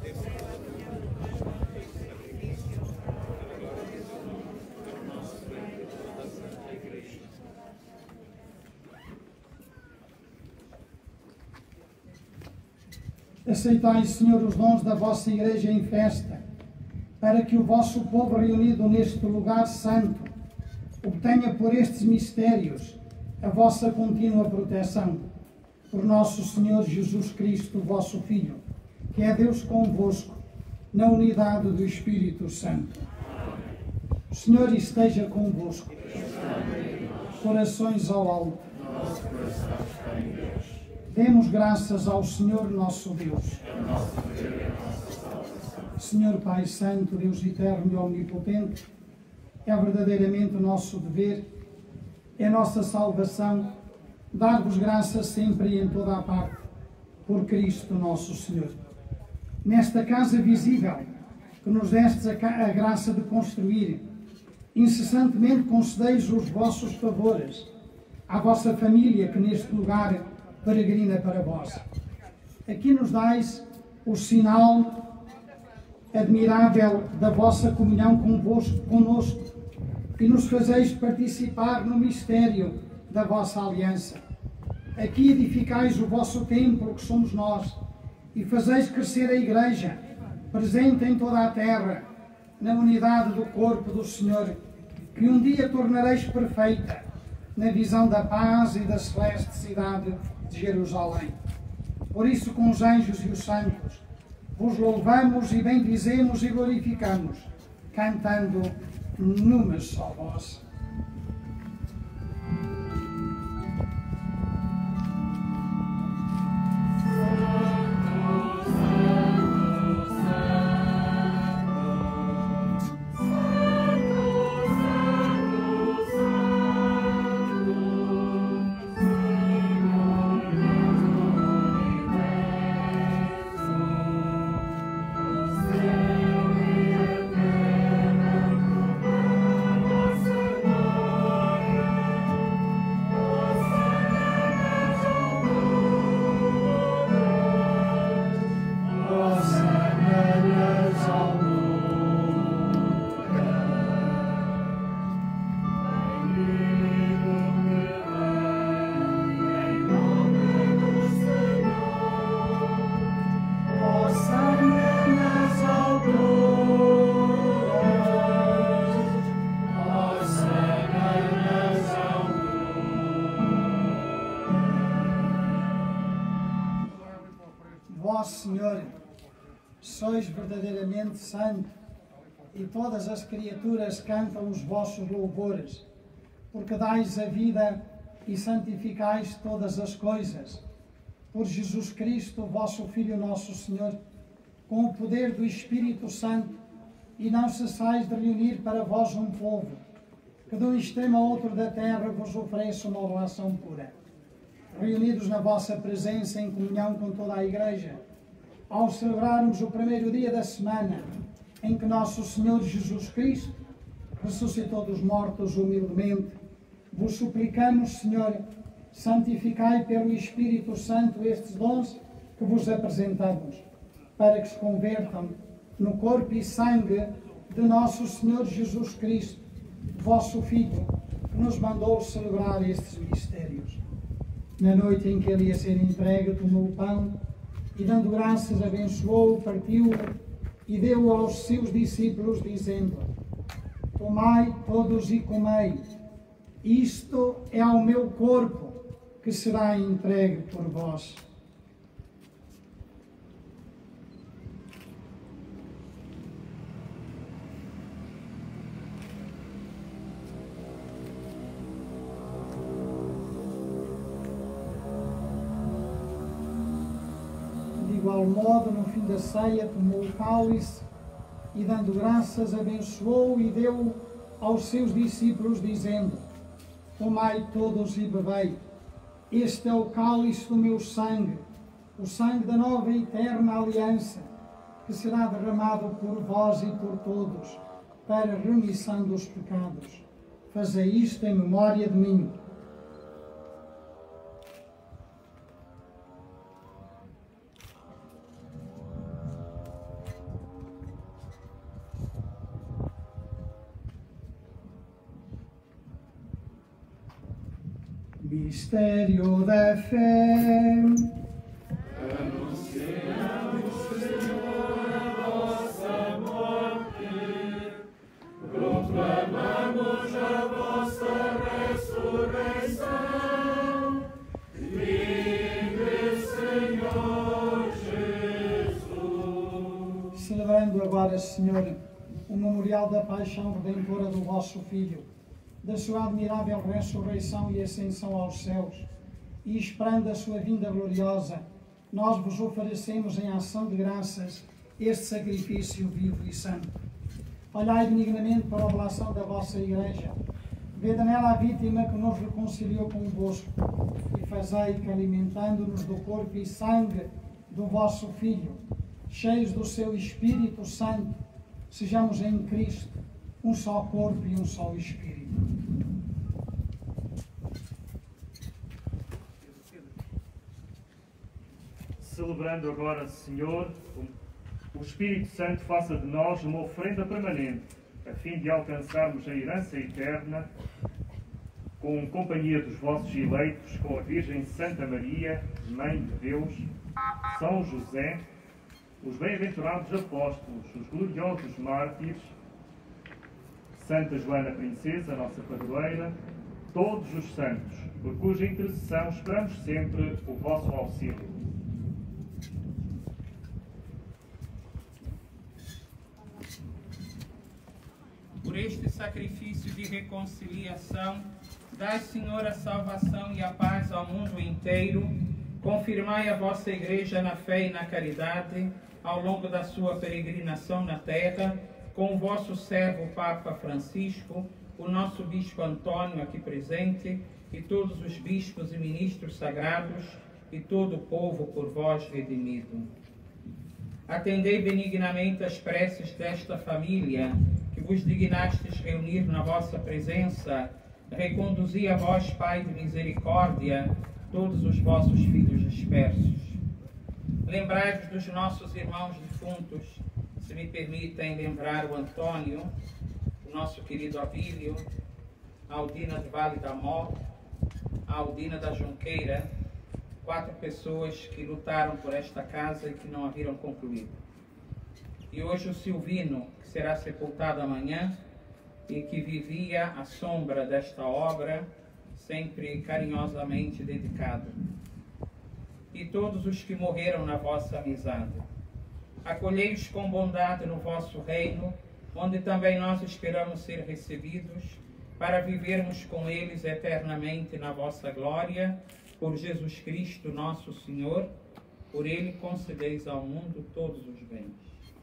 Aceitai, Senhor, os dons da vossa Igreja em festa, para que o vosso povo reunido neste lugar santo obtenha por estes mistérios a vossa contínua proteção. Por nosso Senhor Jesus Cristo, vosso Filho, que é Deus convosco, na unidade do Espírito Santo. O Senhor esteja convosco. Corações ao alto. Demos graças ao Senhor nosso Deus. Senhor Pai Santo, Deus eterno e omnipotente, é verdadeiramente o nosso dever, é a nossa salvação, dar-vos graças sempre e em toda a parte, por Cristo nosso Senhor. Nesta casa visível, que nos destes a graça de construir, incessantemente concedeis os vossos favores à vossa família que neste lugar peregrina para vós. Aqui nos dais o sinal admirável da vossa comunhão conosco e nos fazeis participar no mistério da vossa aliança. Aqui edificais o vosso templo, que somos nós, e fazeis crescer a Igreja, presente em toda a terra, na unidade do corpo do Senhor, que um dia tornareis perfeita, na visão da paz e da celeste cidade de Jerusalém. Por isso, com os anjos e os santos, vos louvamos e bendizemos e glorificamos, cantando numa só voz. Vós, Senhor, sois verdadeiramente santo, e todas as criaturas cantam os vossos louvores, porque dais a vida e santificais todas as coisas. Por Jesus Cristo, vosso Filho nosso Senhor, com o poder do Espírito Santo, e não cessais de reunir para vós um povo, que de um extremo ao outro da terra vos ofereça uma oração pura. Reunidos na vossa presença em comunhão com toda a Igreja, ao celebrarmos o primeiro dia da semana em que nosso Senhor Jesus Cristo ressuscitou dos mortos humildemente, vos suplicamos, Senhor, santificai pelo Espírito Santo estes dons que vos apresentamos, para que se convertam no corpo e sangue de nosso Senhor Jesus Cristo, vosso Filho, que nos mandou celebrar estes mistérios. Na noite em que ele ia ser entregue, tomou o pão e, dando graças, abençoou, partiu-o e deu-o aos seus discípulos, dizendo: tomai todos e comei, isto é ao meu corpo, que será entregue por vós. De igual modo, no fim da ceia, tomou o cálice e, dando graças, abençoou e deu aos seus discípulos, dizendo: tomai todos e bebei, este é o cálice do meu sangue, o sangue da nova e eterna aliança, que será derramado por vós e por todos, para a remissão dos pecados. Fazei isto em memória de mim. Mistério da fé. Anunciamos, Senhor, a vossa morte, proclamamos a vossa ressurreição. Vive, Senhor Jesus. Celebrando agora, Senhor, o memorial da paixão redentora do vosso Filho, da sua admirável ressurreição e ascensão aos céus, e esperando a sua vinda gloriosa, nós vos oferecemos em ação de graças este sacrifício vivo e santo. Olhai benignamente para a oblação da vossa Igreja, vede nela a vítima que nos reconciliou convosco, e fazei que, alimentando-nos do corpo e sangue do vosso Filho, cheios do seu Espírito Santo, sejamos em Cristo um só corpo e um só Espírito. Celebrando agora, Senhor, o Espírito Santo faça de nós uma oferenda permanente, a fim de alcançarmos a herança eterna, com companhia dos vossos eleitos, com a Virgem Santa Maria, Mãe de Deus, São José, os bem-aventurados apóstolos, os gloriosos mártires, Santa Joana Princesa, nossa padroeira, todos os santos, por cuja intercessão esperamos sempre o vosso auxílio. Por este sacrifício de reconciliação, dai, Senhor, a salvação e a paz ao mundo inteiro. Confirmai a vossa Igreja na fé e na caridade, ao longo da sua peregrinação na terra, com o vosso servo Papa Francisco, o nosso Bispo Antônio aqui presente, e todos os bispos e ministros sagrados, e todo o povo por vós redimido. Atendei benignamente as preces desta família, que vos dignastes reunir na vossa presença. Reconduzi a vós, Pai de misericórdia, todos os vossos filhos dispersos. Lembrai-vos dos nossos irmãos defuntos, se me permitem lembrar o Antônio, o nosso querido Abílio, a Aldina do Vale da Morte, a Aldina da Junqueira, 4 pessoas que lutaram por esta casa e que não a viram concluída. E hoje o Silvino, que será sepultado amanhã e que vivia à sombra desta obra, sempre carinhosamente dedicado. E todos os que morreram na vossa amizade. Acolhei-os com bondade no vosso reino, onde também nós esperamos ser recebidos, para vivermos com eles eternamente na vossa glória, por Jesus Cristo nosso Senhor. Por ele concedeis ao mundo todos os bens.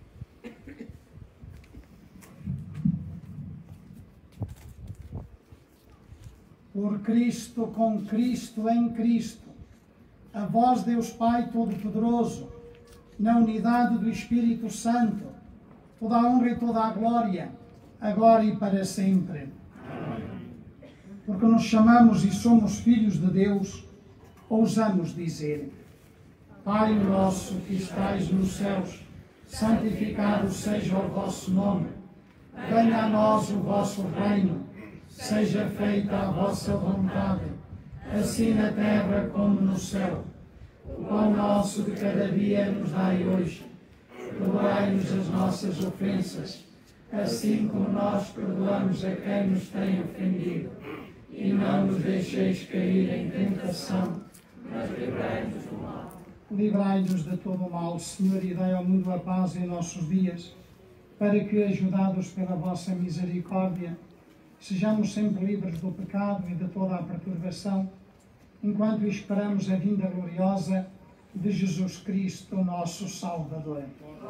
Por Cristo, com Cristo, em Cristo, a vós, Deus Pai Todo-Poderoso, na unidade do Espírito Santo, toda a honra e toda a glória, agora e para sempre. Amém. Porque nos chamamos e somos filhos de Deus, ousamos dizer: Pai nosso que estais nos céus, santificado seja o vosso nome. Venha a nós o vosso reino. Seja feita a vossa vontade, assim na terra como no céu. O pão nosso de cada dia nos dai hoje. Perdoai-nos as nossas ofensas, assim como nós perdoamos a quem nos tem ofendido. E não nos deixeis cair em tentação, mas livrai-nos do mal. Livrai-nos de todo o mal, Senhor, e dai ao mundo a paz em nossos dias, para que, ajudados pela vossa misericórdia, sejamos sempre livres do pecado e de toda a perturbação, enquanto esperamos a vinda gloriosa de Jesus Cristo, nosso Salvador.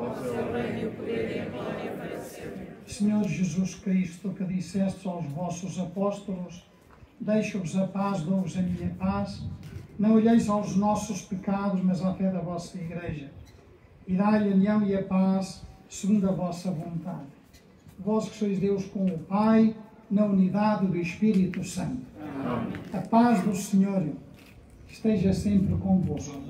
Senhor Jesus Cristo, que disseste aos vossos apóstolos: deixo-vos a paz, dou-vos a minha paz, não olheis aos nossos pecados, mas à fé da vossa Igreja, e dai-lhe a união e a paz, segundo a vossa vontade. Vós que sois Deus com o Pai, na unidade do Espírito Santo. Amém. A paz do Senhor esteja sempre convosco.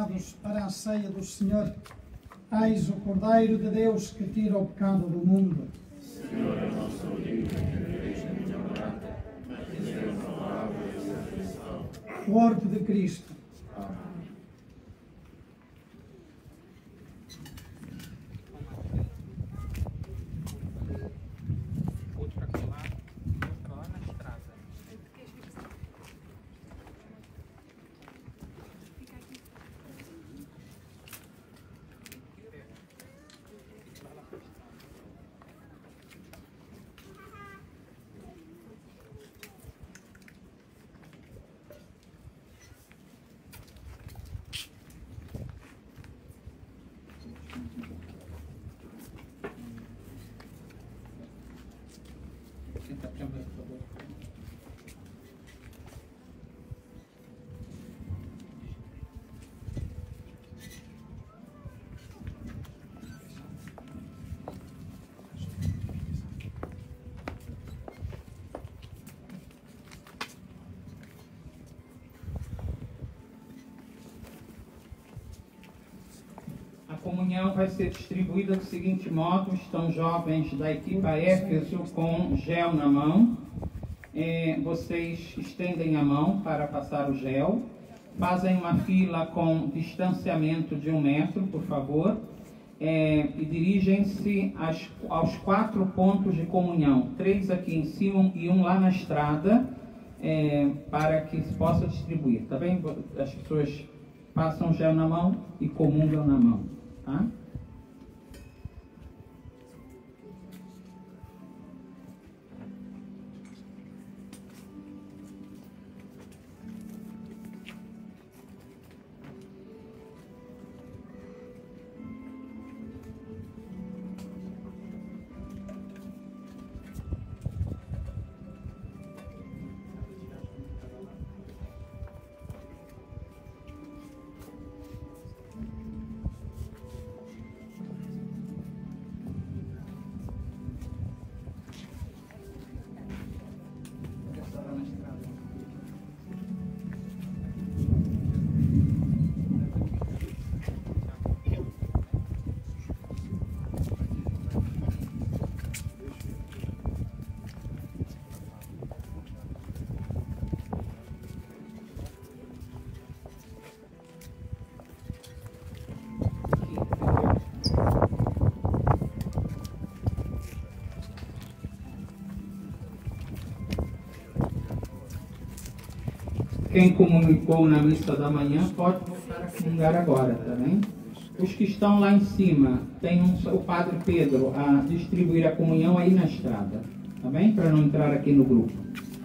preparados para a ceia do Senhor. Eis o Cordeiro de Deus que tira o pecado do mundo. Senhor, eu não sou digno de entrares na minha morada, mas dizer uma palavra e a salvação. Corpo de Cristo. A comunhão vai ser distribuída do seguinte modo: estão jovens da equipa Éfeso com gel na mão. Vocês estendem a mão para passar o gel, fazem uma fila com distanciamento de 1 metro, por favor, e dirigem-se aos 4 pontos de comunhão, 3 aqui em cima e 1 lá na estrada, para que se possa distribuir, tá bem? As pessoas passam gel na mão e comungam na mão, tá? Quem comunicou na missa da manhã pode voltar a comungar agora, tá bem? Os que estão lá em cima, tem o Padre Pedro a distribuir a comunhão aí na estrada, tá bem? Para não entrar aqui no grupo.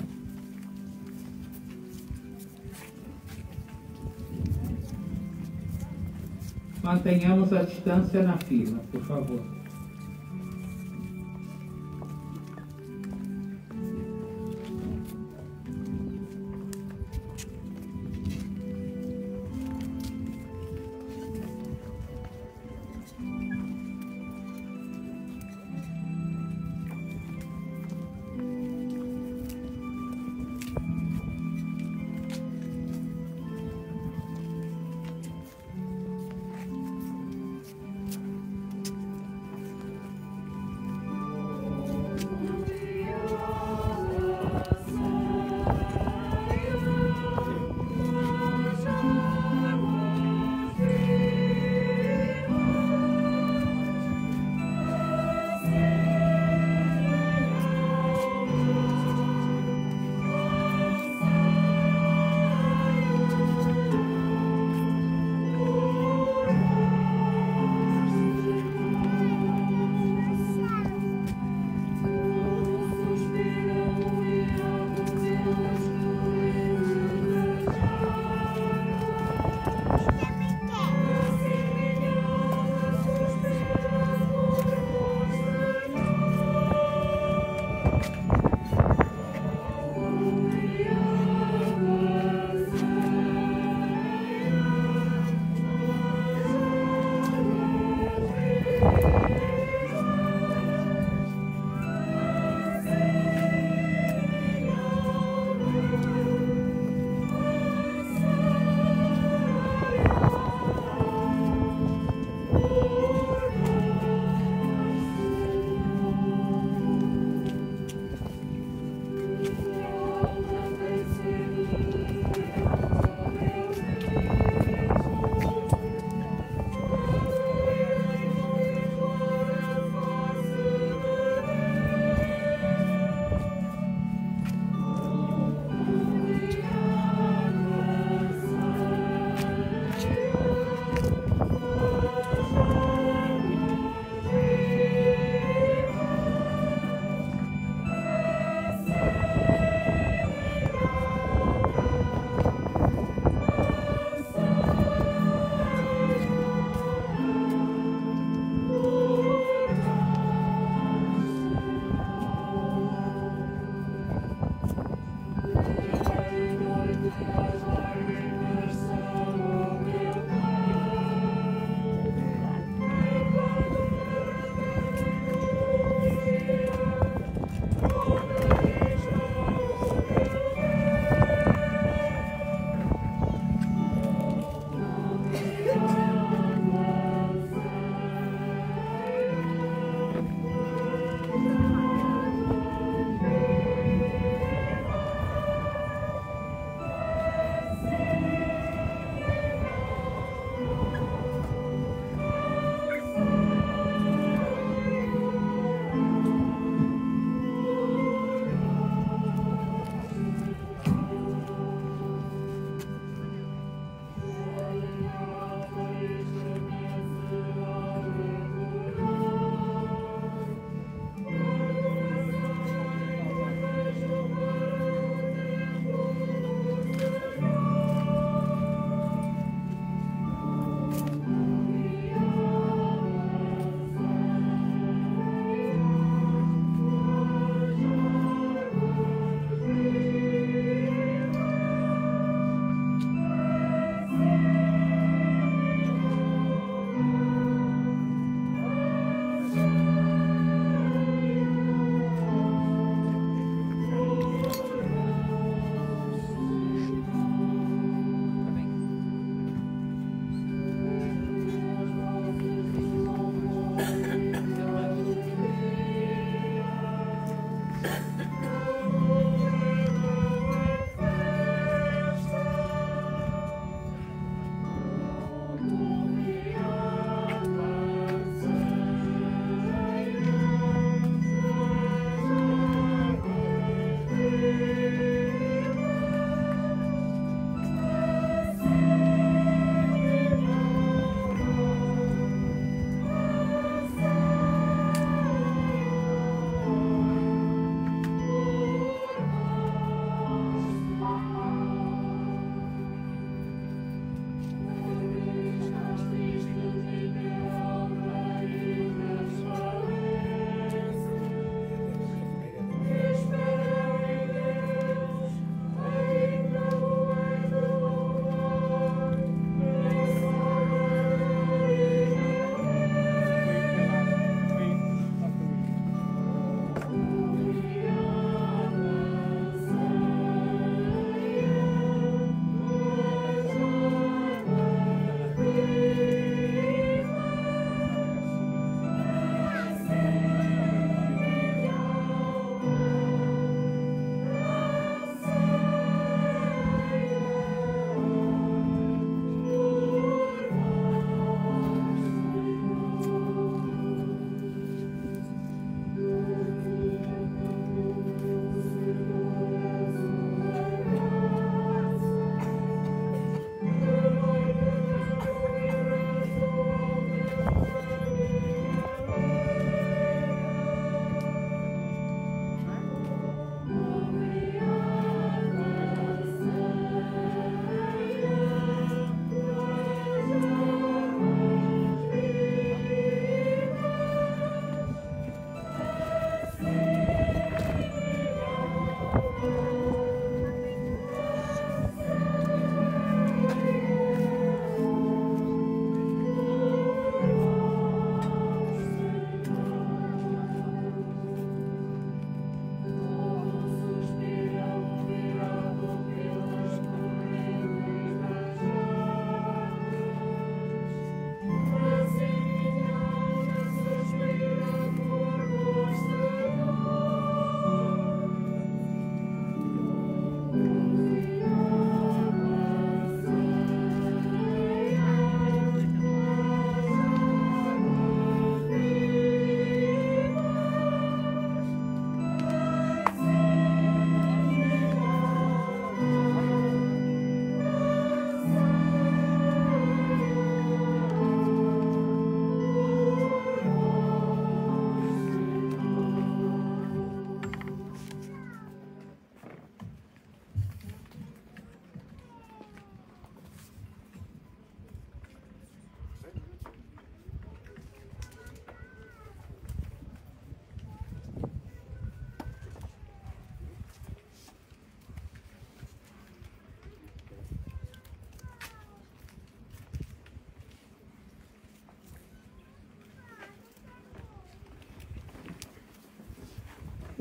Mantenhamos a distância na fila, por favor.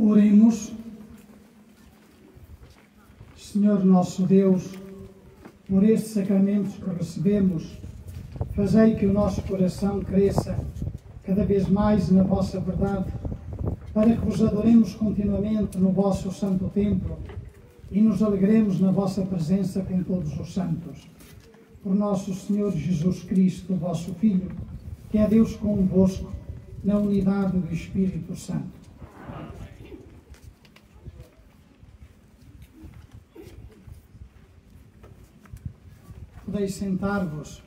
Oremos. Senhor nosso Deus, por estes sacramentos que recebemos, fazei que o nosso coração cresça cada vez mais na vossa verdade, para que vos adoremos continuamente no vosso santo templo e nos alegremos na vossa presença com todos os santos. Por nosso Senhor Jesus Cristo, vosso Filho, que é Deus convosco, na unidade do Espírito Santo. Podeis sentar-vos.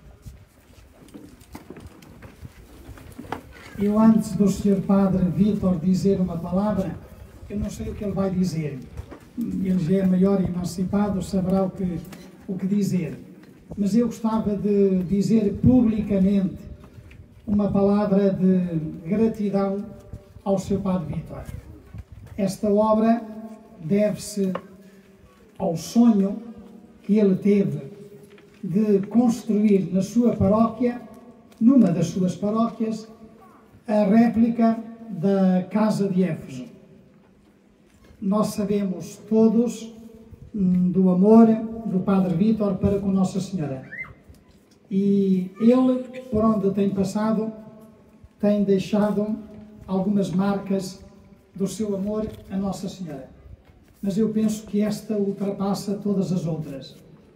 Eu, antes do Sr. Padre Vítor dizer uma palavra, eu não sei o que ele vai dizer. Ele já é maior e emancipado, saberá o que dizer. Mas eu gostava de dizer publicamente uma palavra de gratidão ao Sr. Padre Vítor. Esta obra deve-se ao sonho que ele teve de construir na sua paróquia, numa das suas paróquias, a réplica da Casa de Éfeso. Nós sabemos todos do amor do Padre Vítor para com Nossa Senhora. E ele, por onde tem passado, tem deixado algumas marcas do seu amor a Nossa Senhora. Mas eu penso que esta ultrapassa todas as outras.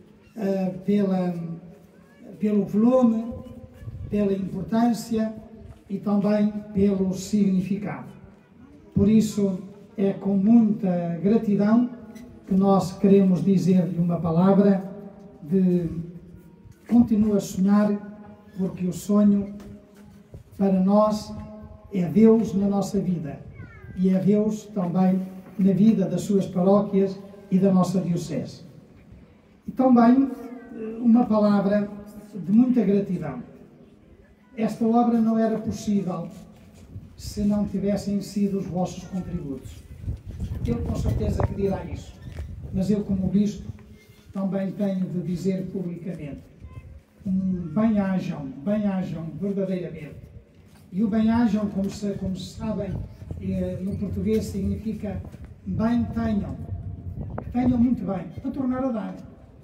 Pelo volume, pela importância e também pelo significado. Por isso, é com muita gratidão que nós queremos dizer-lhe uma palavra de continua a sonhar, porque o sonho para nós é Deus na nossa vida e é Deus também na vida das suas paróquias e da nossa diocese. E também uma palavra de muita gratidão. Esta obra não era possível se não tivessem sido os vossos contributos. Eu com certeza que dirá isso, mas eu como bispo também tenho de dizer publicamente. Bem-ajam verdadeiramente. E o bem-ajam, como se sabem, no português significa bem tenham. Que tenham muito bem, para tornar a dar.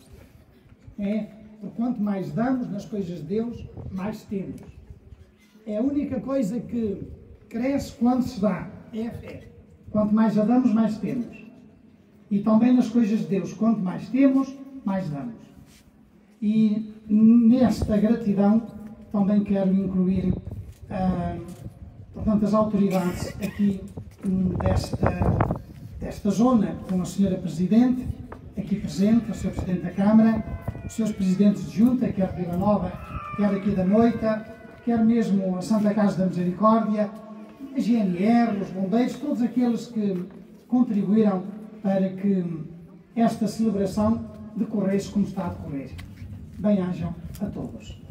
Por quanto mais damos nas coisas de Deus, mais temos. É a única coisa que cresce quando se dá, é a fé. Quanto mais a damos, mais temos. E também nas coisas de Deus, quanto mais temos, mais damos. E nesta gratidão também quero incluir portanto, as autoridades aqui desta zona, com a Sra. Presidente, aqui presente, o Sr. Presidente da Câmara, os Srs. Presidentes de Junta, quer de Vila Nova, quer aqui da Moita, quer mesmo a Santa Casa da Misericórdia, a GNR, os bombeiros, todos aqueles que contribuíram para que esta celebração decorresse como está a decorrer. Bem-ajam a todos.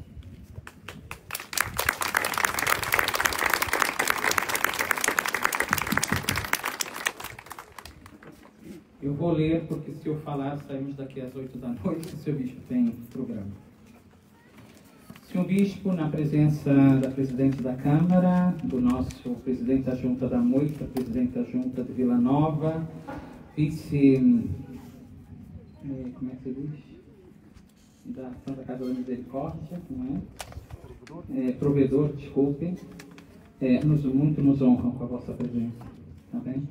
Eu vou ler, porque se eu falar, saímos daqui às 8 da noite, se o bispo tem programa. Senhor Bispo, na presença da Presidente da Câmara, do nosso Presidente da Junta da Moita, Presidente da Junta de Vila Nova, Vice... como é que se diz? Da Santa Casa da Misericórdia, não é? Provedor, desculpem. Muito nos honram com a vossa presença. Tá bem?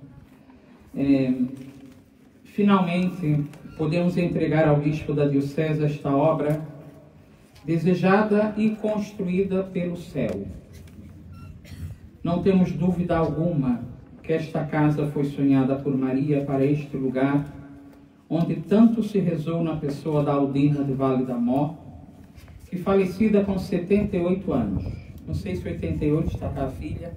Finalmente, podemos entregar ao Bispo da Diocese esta obra desejada e construída pelo céu. Não temos dúvida alguma que esta casa foi sonhada por Maria para este lugar, onde tanto se rezou na pessoa da Aldina de Vale da Mó, que falecida com 78 anos, não sei se 88, está cá a filha,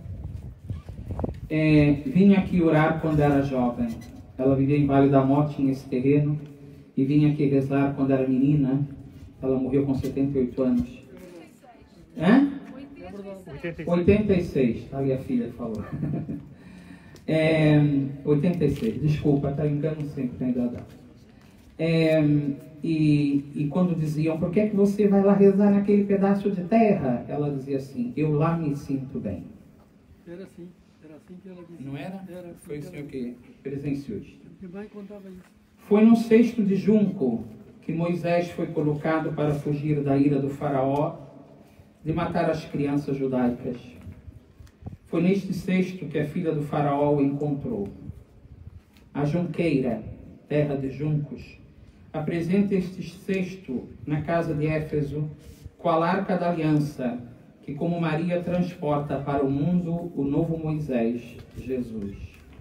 vinha aqui orar quando era jovem. Ela vivia em Vale da Mó, tinha esse terreno, e vinha aqui rezar quando era menina. Ela morreu com 78 anos. 86, ali a filha falou. 86, desculpa, está engano sempre na idade. E quando diziam, por que você vai lá rezar naquele pedaço de terra? Ela dizia assim, eu lá me sinto bem. Era assim, era assim que ela dizia. Não era? Era. Foi o senhor que presenciou isso. Minha mãe contava isso. Foi no cesto de junco que Moisés foi colocado para fugir da ira do faraó de matar as crianças judaicas. Foi neste cesto que a filha do faraó o encontrou. A junqueira, terra de juncos, apresenta este cesto na casa de Éfeso com a arca da aliança, que como Maria transporta para o mundo o novo Moisés, Jesus.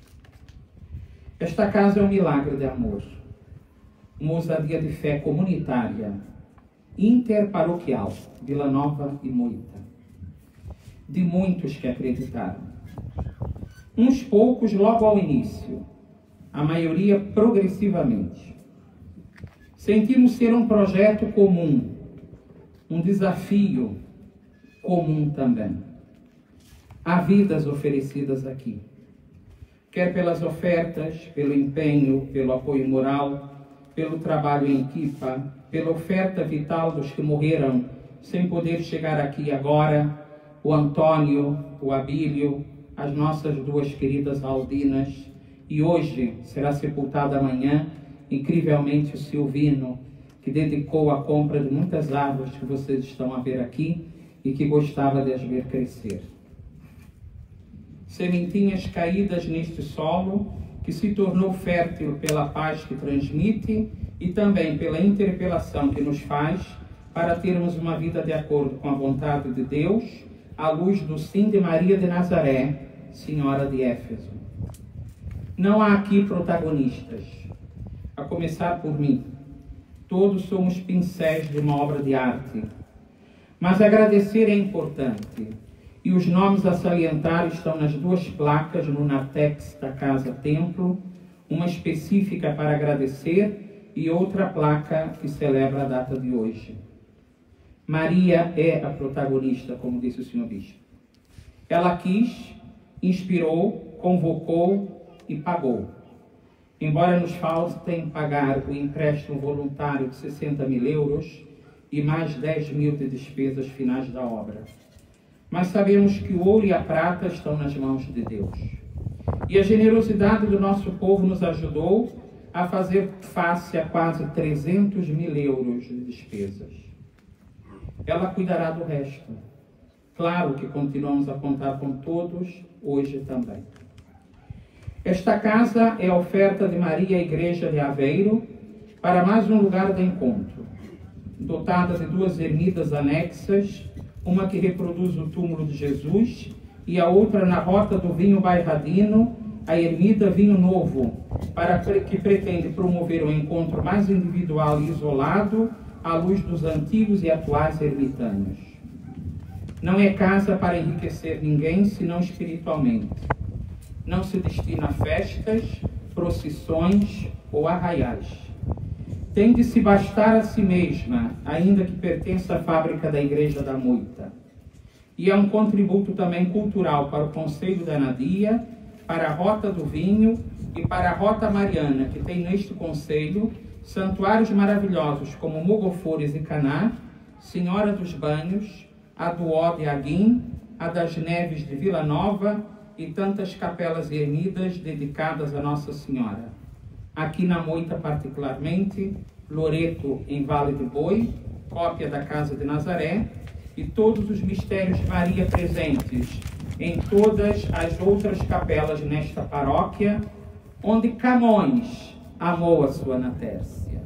Esta casa é um milagre de amor, uma ousadia de fé comunitária, interparoquial, Vila Nova e Moita, de muitos que acreditaram. Uns poucos logo ao início, a maioria progressivamente. Sentimos ser um projeto comum, um desafio comum também. Há vidas oferecidas aqui, quer pelas ofertas, pelo empenho, pelo apoio moral, pelo trabalho em equipa, pela oferta vital dos que morreram sem poder chegar aqui agora, o Antônio, o Abílio, as nossas duas queridas Aldinas, e hoje será sepultado amanhã, incrivelmente, o Silvino, que dedicou a compra de muitas árvores que vocês estão a ver aqui e que gostava de as ver crescer. Sementinhas caídas neste solo, que se tornou fértil pela paz que transmite e também pela interpelação que nos faz para termos uma vida de acordo com a vontade de Deus, à luz do sim de Maria de Nazaré, Senhora de Éfeso. Não há aqui protagonistas, a começar por mim. Todos somos pincéis de uma obra de arte. Mas agradecer é importante. E os nomes a salientar estão nas duas placas no Natex da Casa Templo, uma específica para agradecer e outra placa que celebra a data de hoje. Maria é a protagonista, como disse o senhor bispo. Ela quis, inspirou, convocou e pagou. Embora nos faltem pagar o empréstimo voluntário de 60 mil euros e mais 10 mil de despesas finais da obra. Mas sabemos que o ouro e a prata estão nas mãos de Deus. E a generosidade do nosso povo nos ajudou a fazer face a quase 300 mil euros de despesas. Ela cuidará do resto. Claro que continuamos a contar com todos, hoje também. Esta casa é a oferta de Maria à Igreja de Aveiro para mais um lugar de encontro, dotada de duas ermidas anexas, uma que reproduz o túmulo de Jesus e a outra na Rota do Vinho Bairradino, a ermida Vinho Novo, que pretende promover um encontro mais individual e isolado à luz dos antigos e atuais ermitãos. Não é casa para enriquecer ninguém, senão espiritualmente. Não se destina a festas, procissões ou arraiais. Tem de se bastar a si mesma, ainda que pertença à fábrica da Igreja da Moita. E é um contributo também cultural para o Conselho da Anadia, para a Rota do Vinho e para a Rota Mariana, que tem neste Conselho santuários maravilhosos como Mogofores e Caná, Senhora dos Banhos, a do Ó de Aguim, a das Neves de Vila Nova e tantas capelas e ermidas dedicadas a Nossa Senhora. Aqui na Moita particularmente, Loreto em Vale do Boi, cópia da Casa de Nazaré, e todos os mistérios de Maria presentes em todas as outras capelas nesta paróquia, onde Camões amou a sua Natércia.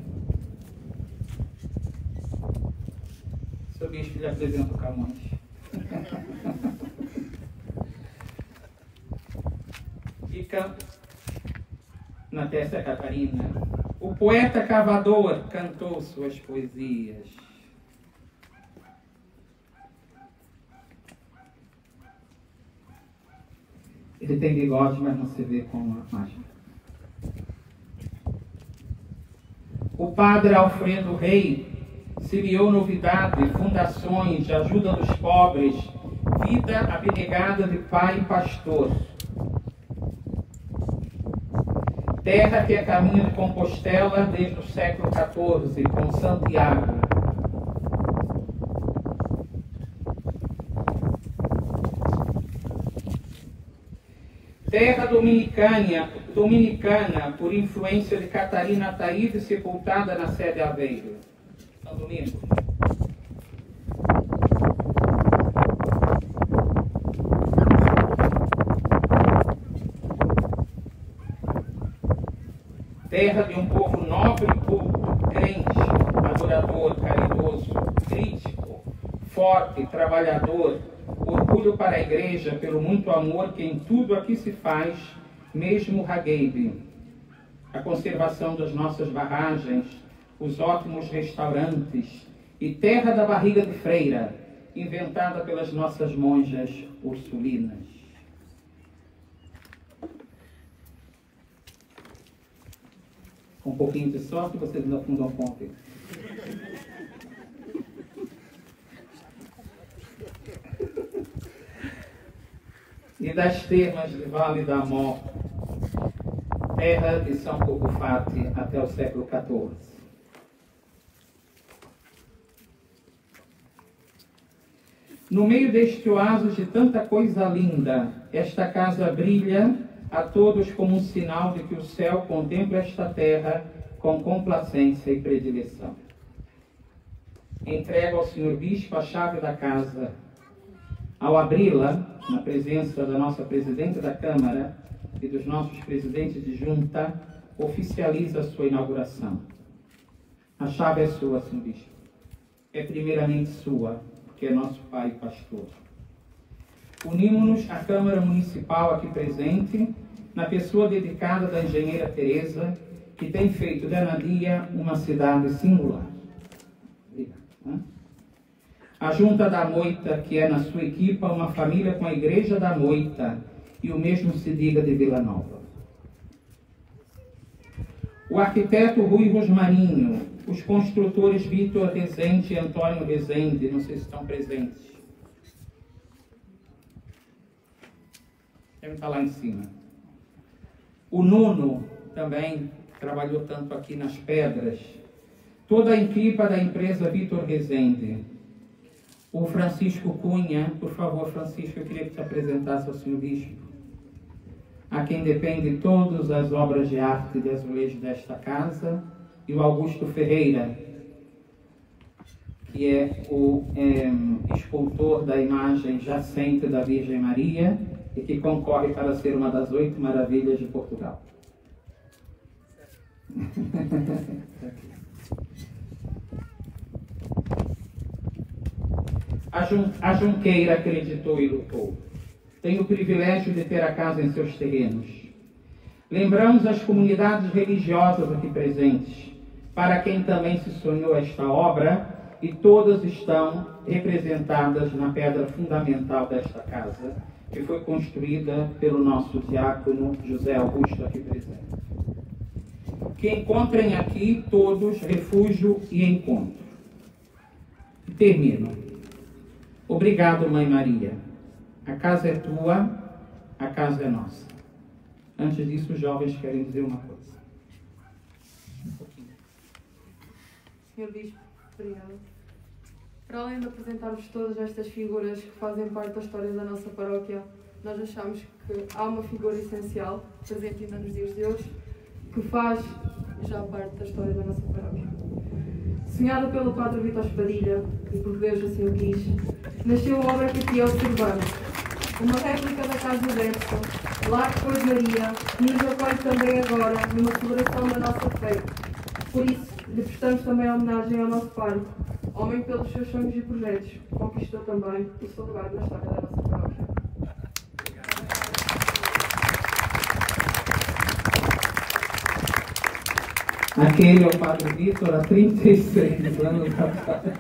Seu bispo lhe apresenta o Camões. Fica na Testa Catarina. O poeta cavador cantou suas poesias. Ele tem bigode, mas não se vê com a máscara. O padre Alfredo Rei semeou novidade, fundações de ajuda dos pobres, vida abnegada de pai e pastor. Terra que é caminho de Compostela desde o século XIV, com Santiago. Terra dominicana, por influência de Catarina Ataíde, sepultada na sede Aveiro. São Domingos. Terra de um povo nobre, culto, crente, adorador, caridoso, crítico, forte, trabalhador, orgulho para a igreja pelo muito amor que em tudo aqui se faz, mesmo Hagebe. A conservação das nossas barragens, os ótimos restaurantes e terra da barriga de freira, inventada pelas nossas monjas ursulinas. Com um pouquinho de sorte, vocês ainda fundam ponte. E das termas de Vale da Mó, terra de São Cocufate até o século XIV. No meio deste oásis de tanta coisa linda, esta casa brilha a todos como um sinal de que o céu contempla esta terra com complacência e predileção. Entrego ao Sr. Bispo a chave da casa. Ao abri-la, na presença da nossa Presidente da Câmara e dos nossos Presidentes de Junta, oficializa a sua inauguração. A chave é sua, Sr. Bispo. É primeiramente sua, porque é nosso Pai e Pastor. Unimos-nos à Câmara Municipal aqui presente, na pessoa dedicada da engenheira Teresa, que tem feito de Anadia uma cidade singular. Obrigado. A Junta da Moita, que é na sua equipa uma família com a Igreja da Moita, e o mesmo se diga de Vila Nova. O arquiteto Rui Rosmarinho, os construtores Vitor Rezende e Antônio Rezende, não sei se estão presentes. Deve estar lá em cima. O Nuno também trabalhou tanto aqui nas pedras. Toda a equipa da empresa Vitor Rezende. O Francisco Cunha, por favor, Francisco, eu queria que te apresentasse ao Sr. Bispo, a quem depende todas as obras de arte de azulejo desta casa, e o Augusto Ferreira, que é o escultor da imagem jacente da Virgem Maria e que concorre para ser uma das 8 maravilhas de Portugal. A Junqueira acreditou e lutou. Tenho o privilégio de ter a casa em seus terrenos. Lembramos as comunidades religiosas aqui presentes, para quem também se sonhou esta obra, e todas estão representadas na pedra fundamental desta casa, que foi construída pelo nosso diácono José Augusto aqui presente. Que encontrem aqui todos refúgio e encontro. E termino. Obrigado, Mãe Maria. A casa é tua, a casa é nossa. Antes disso, os jovens querem dizer uma coisa. Senhor Bispo, obrigado. Para além de apresentarmos todas estas figuras que fazem parte da história da nossa paróquia, nós achamos que há uma figura essencial, presente ainda nos dias de hoje, que faz já parte da história da nossa paróquia. Sonhada pelo Padre Vítor Espadilha, e por Deus assim o quis, nasceu a obra que aqui observamos, uma réplica da Casa Verso, lá que foi Maria, que nos acolhe também agora numa celebração da nossa fé. Por isso, lhe prestamos também homenagem ao nosso pároco, homem que pelos seus sonhos e projetos conquistou também o seu lugar na história da nossa paróquia. Aquele é o Padre Vítor há 36 anos atrás.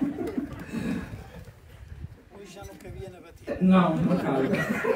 Hoje já não cabia na batida. Não cabe.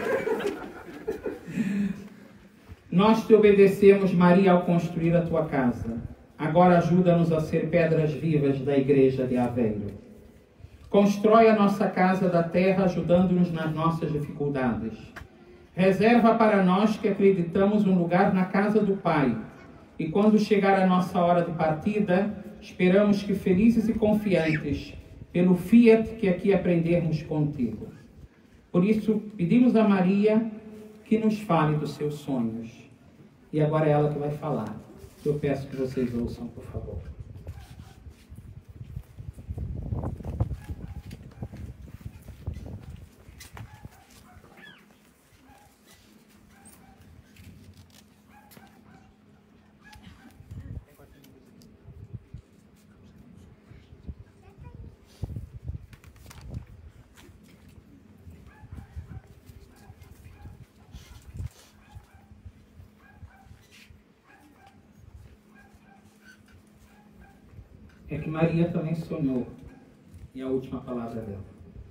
Nós te obedecemos, Maria, ao construir a tua casa. Agora ajuda-nos a ser pedras vivas da Igreja de Aveiro. Constrói a nossa casa da terra, ajudando-nos nas nossas dificuldades. Reserva para nós que acreditamos um lugar na casa do Pai. E quando chegar a nossa hora de partida, esperamos que felizes e confiantes, pelo fiat que aqui aprendermos contigo. Por isso, pedimos a Maria que nos fale dos seus sonhos. E agora é ela que vai falar. Eu peço que vocês ouçam, por favor. É que Maria também sonhou. E a última palavra dela.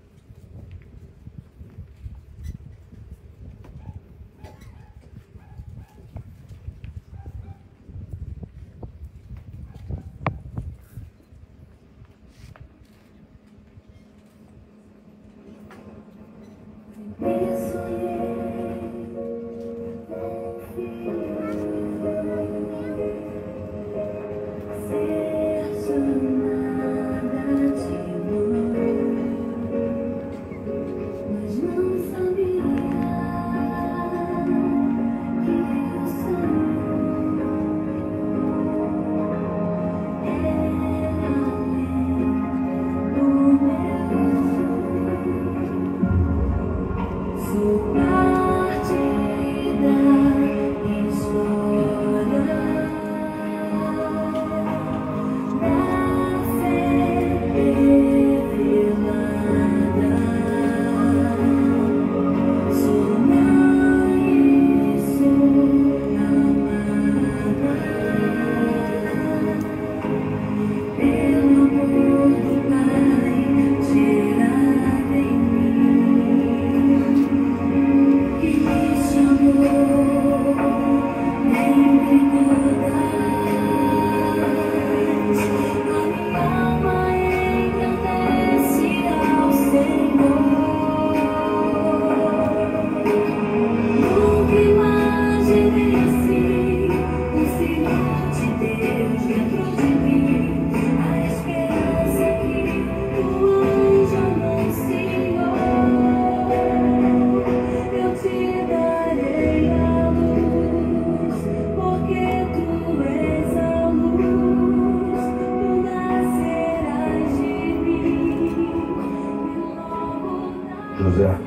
José.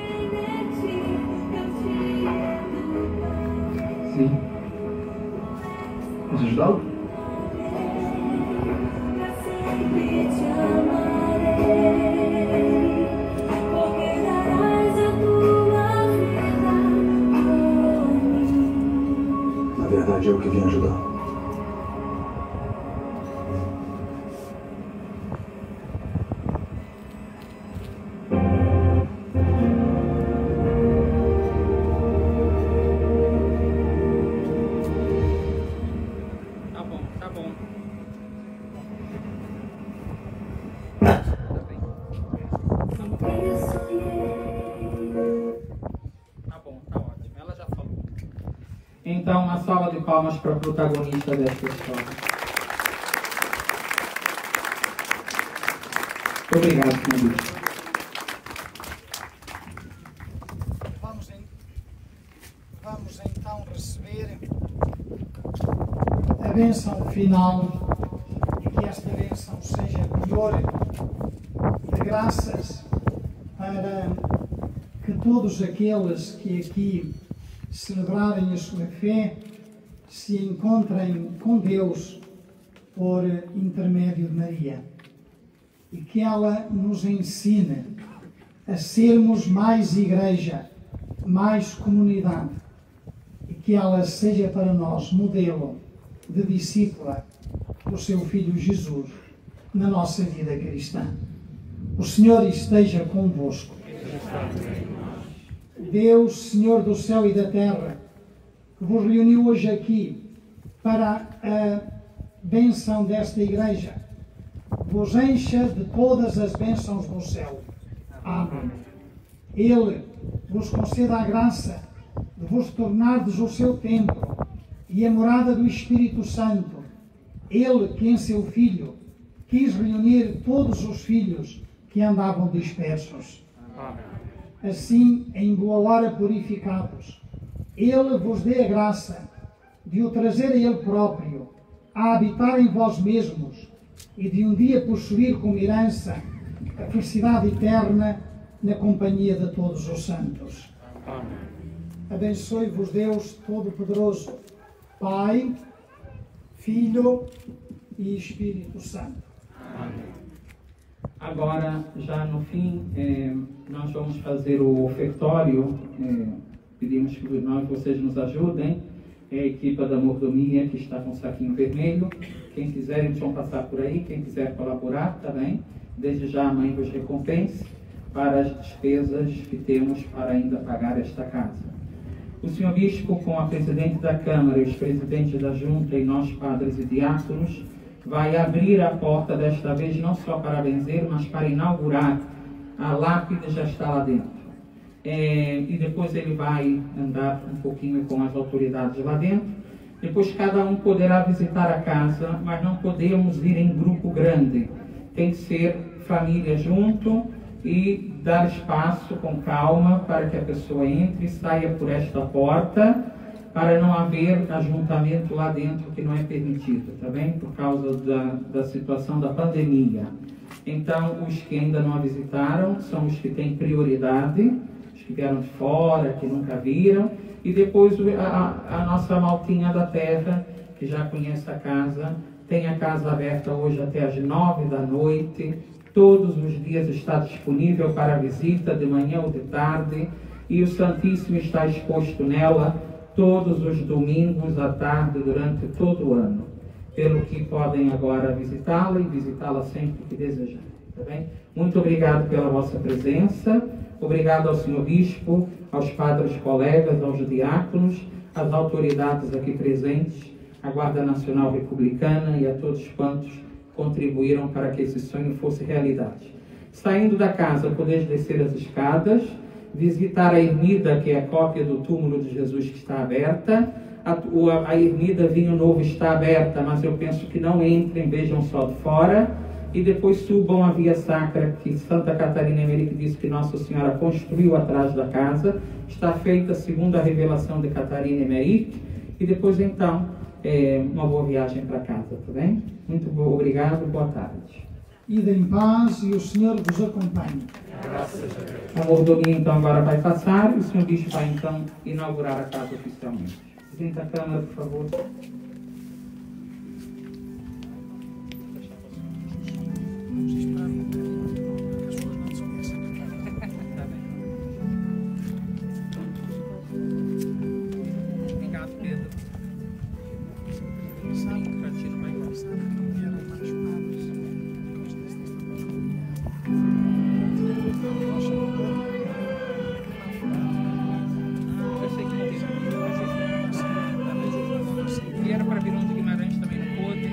Sim. Posso ajudá-lo? Na verdade, eu que vim ajudar. Então, uma salva de palmas para a protagonista desta história. Muito obrigado, senhor bispo. Vamos então receber a bênção final e que esta bênção seja melhor de graças para que todos aqueles que aqui celebrarem a sua fé se encontrem com Deus por intermédio de Maria e que ela nos ensine a sermos mais igreja, mais comunidade e que ela seja para nós modelo de discípula do seu Filho Jesus na nossa vida cristã. O Senhor esteja convosco. Deus, Senhor do céu e da terra, que vos reuniu hoje aqui para a bênção desta igreja, vos encha de todas as bênçãos do céu. Amém. Ele vos conceda a graça de vos tornardes o seu templo e a morada do Espírito Santo. Ele que em seu Filho quis reunir todos os filhos que andavam dispersos. Amém. Assim, em boa hora purificados, Ele vos dê a graça de o trazer a Ele próprio, a habitar em vós mesmos e de um dia possuir como herança a felicidade eterna na companhia de todos os santos. Amém. Abençoe-vos Deus Todo-Poderoso, Pai, Filho e Espírito Santo. Amém. Agora, já no fim, nós vamos fazer o ofertório. Pedimos que vocês nos ajudem. É a equipa da mordomia que está com o saquinho vermelho. Quem quiser, eles vão passar por aí. Quem quiser colaborar, tá bem? Desde já a mãe vos recompense para as despesas que temos para ainda pagar esta casa. O senhor bispo, com a presidente da Câmara e os presidentes da Junta e nós, padres e diáconos, vai abrir a porta desta vez não só para benzer, mas para inaugurar. A lápide já está lá dentro. E depois ele vai andar um pouquinho com as autoridades lá dentro. Depois cada um poderá visitar a casa, mas não podemos ir em grupo grande. Tem que ser família junto e dar espaço com calma para que a pessoa entre e saia por esta porta, para não haver ajuntamento lá dentro que não é permitido, tá bem? Por causa da situação da pandemia. Então, os que ainda não a visitaram são os que têm prioridade, os que vieram de fora, que nunca viram, e depois a nossa maltinha da terra, que já conhece a casa, tem a casa aberta hoje até às 9 da noite, todos os dias está disponível para visita, de manhã ou de tarde, e o Santíssimo está exposto nela todos os domingos à tarde durante todo o ano, pelo que podem agora visitá-la e visitá-la sempre que desejarem, tá bem? Muito obrigado pela vossa presença, obrigado ao senhor bispo, aos padres colegas, aos diáconos, às autoridades aqui presentes, à Guarda Nacional Republicana e a todos quantos contribuíram para que esse sonho fosse realidade. Saindo da casa, podeis descer as escadas, visitar a ermida, que é a cópia do túmulo de Jesus que está aberta. A ermida Vinho Novo está aberta, mas eu penso que não entrem, vejam só de fora. E depois subam a Via Sacra, que Santa Catarina Emerick disse que Nossa Senhora construiu atrás da casa. Está feita segundo a revelação de Catarina Emerick. E depois, então, uma boa viagem para casa, tá bem? Muito obrigado, boa tarde. Ide em paz e o Senhor vos acompanhe. Graças a Deus. A mordomia, então, agora vai passar e o senhor bispo vai, então, inaugurar a casa oficialmente. Presidente da Câmara, por favor. Obrigado, Pedro. Vieram para Virão de Guimarães também não pôde.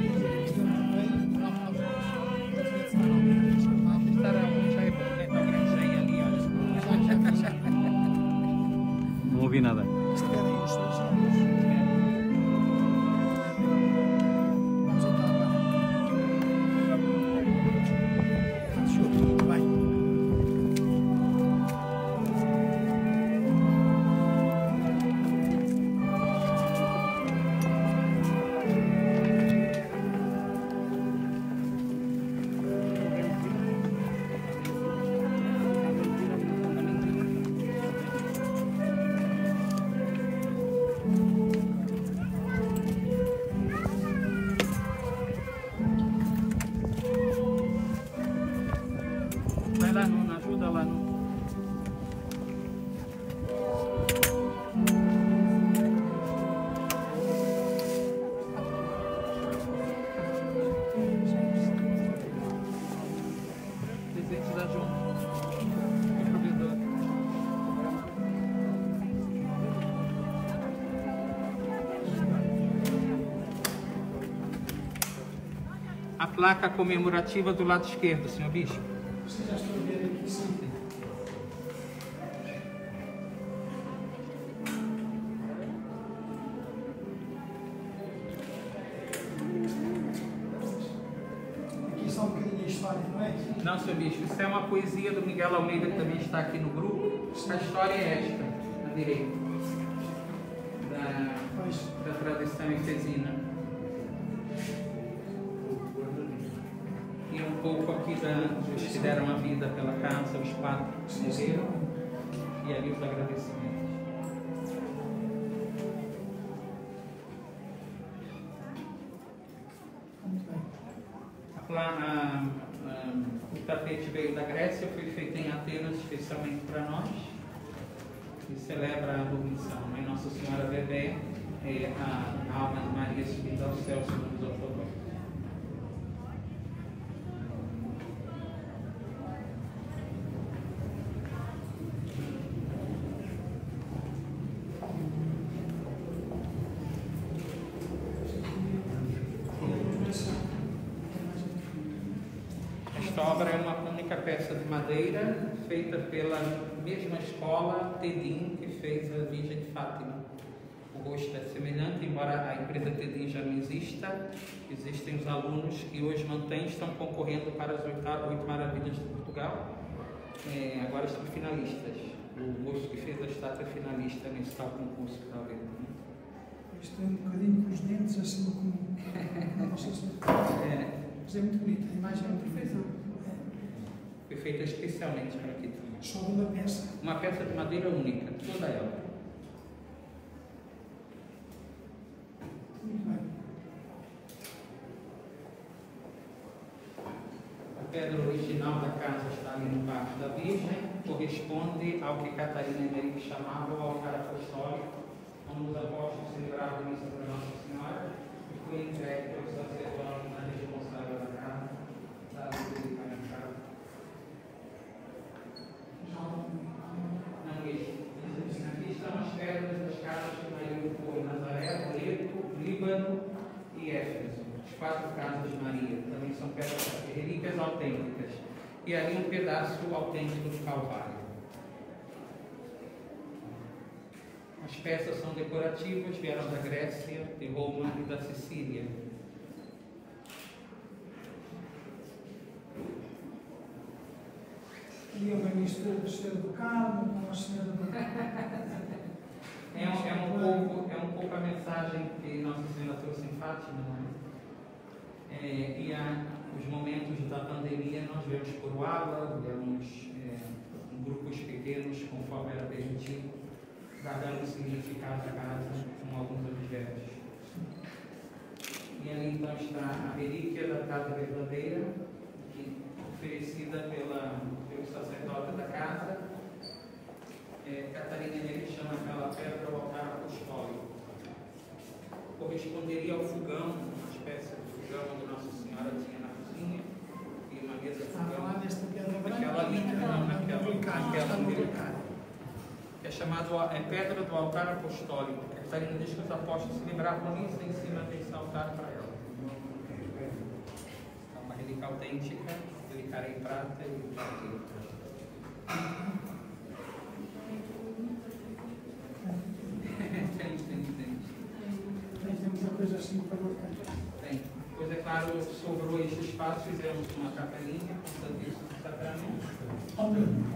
Estar já é bom, né? Está o grande cheio ali, olha. Não ouvi nada. Vai lá, Nuno, ajuda lá, Nuno. Presente da Junta. A placa comemorativa do lado esquerdo, senhor bispo. Vocês já estão a ver aqui, sim. Aqui só um bocadinho a história, não é? Não, senhor bispo, isso é uma poesia do Miguel Almeida, que também está aqui no grupo. A história é esta, na direita. tradição efesina. E um pouco aqui dos que deram a vida pela casa, os 4 morreram, e ali os agradecimentos. Lá, o tapete veio da Grécia, foi feito em Atenas especialmente para nós, e celebra a dormição. Mãe Nossa Senhora Bebé é a alma de Maria subida ao céu, segundo os ortodoxos. Esta obra é uma única peça de madeira feita pela mesma escola Tedim que fez a Virgem de Fátima. O rosto é semelhante, embora a empresa Tedim já não exista. Existem os alunos que hoje mantêm, estão concorrendo para as 8 maravilhas de Portugal. Agora estão finalistas. O rosto que fez a estátua é finalista nesse tal concurso que está vendo. Isto é um bocadinho com os dentes assim como a Nossa Senhora. Mas é muito bonita, a imagem é muito perfeita. Foi feita especialmente para aqui também. Só uma peça. Uma peça de madeira única, toda ela. Muito bem. A pedra original da casa está ali no Pátio da Virgem, corresponde ao que Catarina Emerick chamava o altar apostólico, onde os apóstolos celebravam a missa para Nossa Senhora, e foi entregue pelo sacerdote na responsável da casa, da Basílica da Casa. Aqui estão as pedras das casas que Maria ocupou em Nazaré, Loreto, Líbano e Éfeso. As 4 casas de Maria também são pedras, relíquias autênticas. E ali um pedaço autêntico do Calvário. As peças são decorativas, vieram da Grécia, de Roma e da Sicília. E o ministro da Senhora do Carmo, com a Senhora do É um pouco a mensagem que Nossa Senhora trouxe em Fátima, não é? E os momentos da pandemia nós vemos por ala, vemos em grupos pequenos, conforme era permitido, dando significado à casa com alguns objetos. E ali então está a relíquia da casa verdadeira, oferecida pelo sacerdote da casa. Catarina Emerick chama aquela pedra o altar apostólico. Corresponderia ao fogão, uma espécie de fogão onde Nossa Senhora tinha na cozinha, e uma mesa de fogão. Naquela linha, é chamado pedra do altar apostólico. Catarina diz que os apóstolos celebravam isso em cima desse altar para ela. É uma relíquia autêntica, relicária em prata e platina. Tem muita coisa assim para colocar. Tem. Pois é claro, sobrou este espaço, fizemos uma capelinha com serviço de sacramento.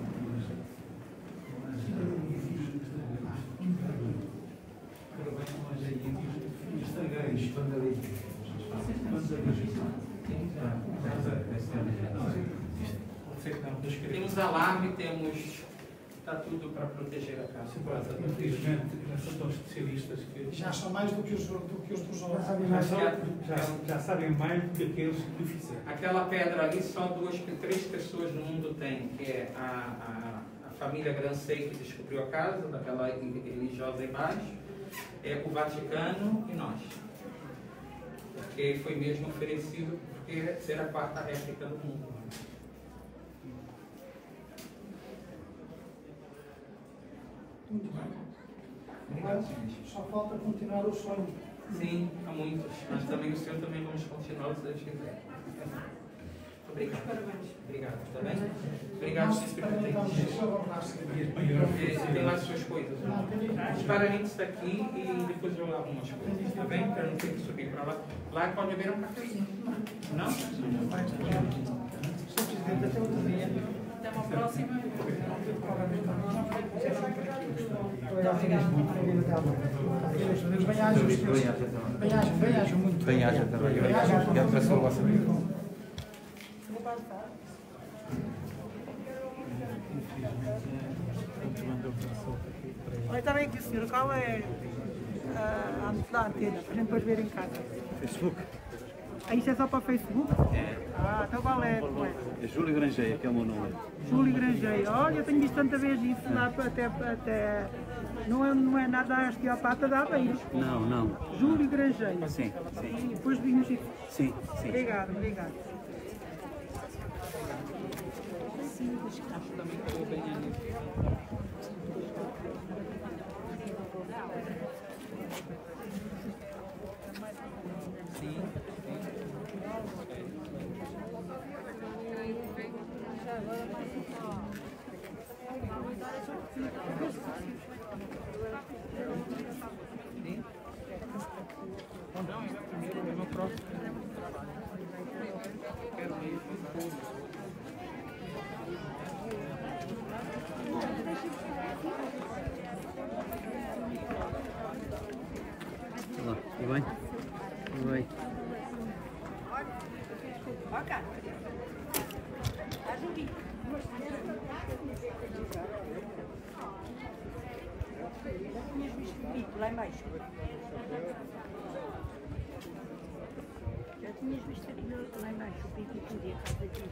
Temos alarme, está tudo para proteger a casa. Infelizmente, já são tão especialistas que já são mais do que os dos outros. Já sabem mais do que aqueles que fizeram. Aquela pedra ali só 3 pessoas no mundo têm, que é a família Grancey, que descobriu a casa, daquela religiosa embaixo, o Vaticano e nós. Porque foi mesmo oferecido porque ser a 4ª réplica do mundo. Muito bem. Obrigado. Só falta continuar o sonho. Sim, há muitos, mas também o senhor também vamos continuar se Deus quiser. Obrigado. Obrigado, está bem? Obrigado, Senhor. Tem lá as suas coisas. Os paramentos está aqui e depois eu lavo umas coisas, está bem? Para não ter que subir para lá. Lá pode haver um cafezinho. Não? Até outro dia. Até uma próxima. Bem-ajam muito. Bem-ajam também. Quero para a vossa vida. Olha, está bem aqui, senhor. Qual é a antena? Para a gente depois ver em casa. Facebook. Ah, isso é só para Facebook? É. Ah, então qual é? É Júlio Grangeia, que é o meu nome. Júlio Grangeia. Olha, eu tenho visto tanta vez isso lá até não é nada a osteopata da Aveiro. Não, não. Júlio Grangeia. Sim, sim. E depois vimos isso. Sim, sim. Obrigado, obrigado. Olá, tudo bem? Tudo bem. Ó, cara. Já tinhas visto o pico lá embaixo? Já tinhas visto aquilo lá embaixo, o pico e tudo, e a casa aqui?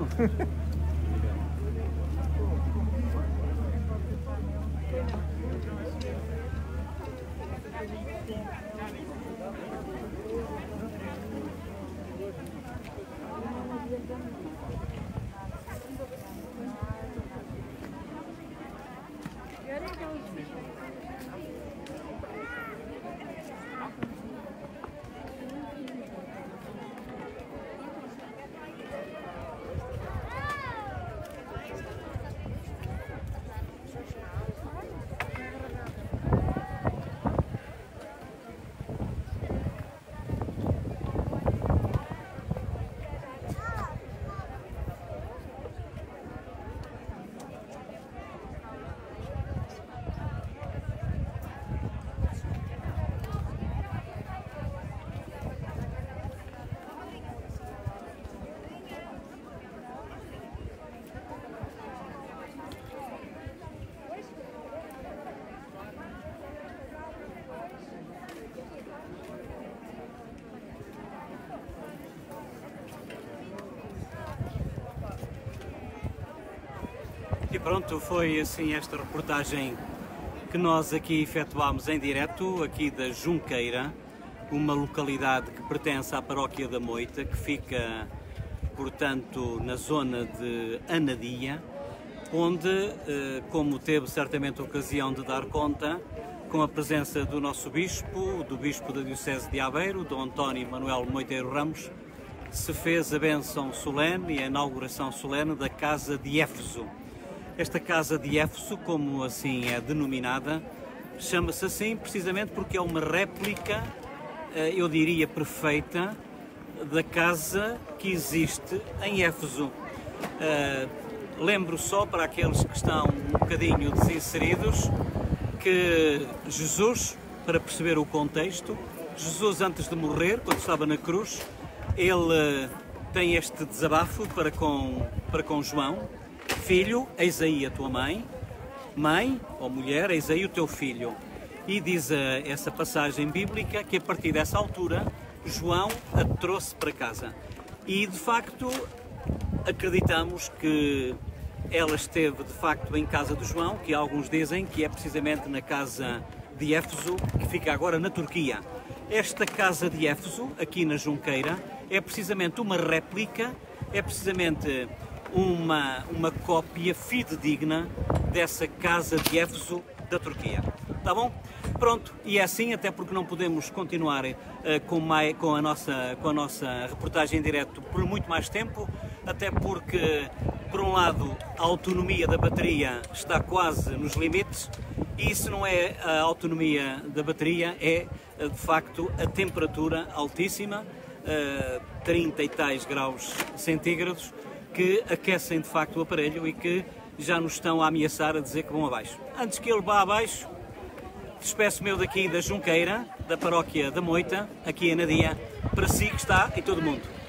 E pronto, foi assim esta reportagem que nós aqui efetuámos em direto, aqui da Junqueira, uma localidade que pertence à paróquia da Moita, que fica, portanto, na zona de Anadia, onde, como teve certamente ocasião de dar conta, com a presença do nosso Bispo, do Bispo da Diocese de Aveiro, Dom António Manuel Moiteiro Ramos, se fez a bênção solene e a inauguração solene da Casa de Éfeso. Esta Casa de Éfeso, como assim é denominada, chama-se assim precisamente porque é uma réplica, eu diria perfeita, da casa que existe em Éfeso. Lembro só para aqueles que estão um bocadinho desinseridos que Jesus, para perceber o contexto, Jesus antes de morrer, quando estava na cruz, ele tem este desabafo para com João: filho, eis aí a tua mãe, mãe ou mulher, eis aí o teu filho. E diz essa passagem bíblica que a partir dessa altura João a trouxe para casa. E de facto acreditamos que ela esteve de facto em casa de João, que alguns dizem que é precisamente na casa de Éfeso, que fica agora na Turquia. Esta casa de Éfeso, aqui na Junqueira, é precisamente uma réplica, é precisamente uma cópia fidedigna dessa casa de Éfeso da Turquia. Tá bom? Pronto, e é assim, até porque não podemos continuar com a nossa reportagem em direto por muito mais tempo, até porque, por um lado, a autonomia da bateria está quase nos limites, e isso não é a autonomia da bateria, é de facto a temperatura altíssima, 30 e tais graus centígrados, que aquecem de facto o aparelho e que já nos estão a ameaçar a dizer que vão abaixo. Antes que ele vá abaixo, despeço-me eu daqui da Junqueira, da paróquia da Moita, aqui em Anadia, para si que está em todo o mundo.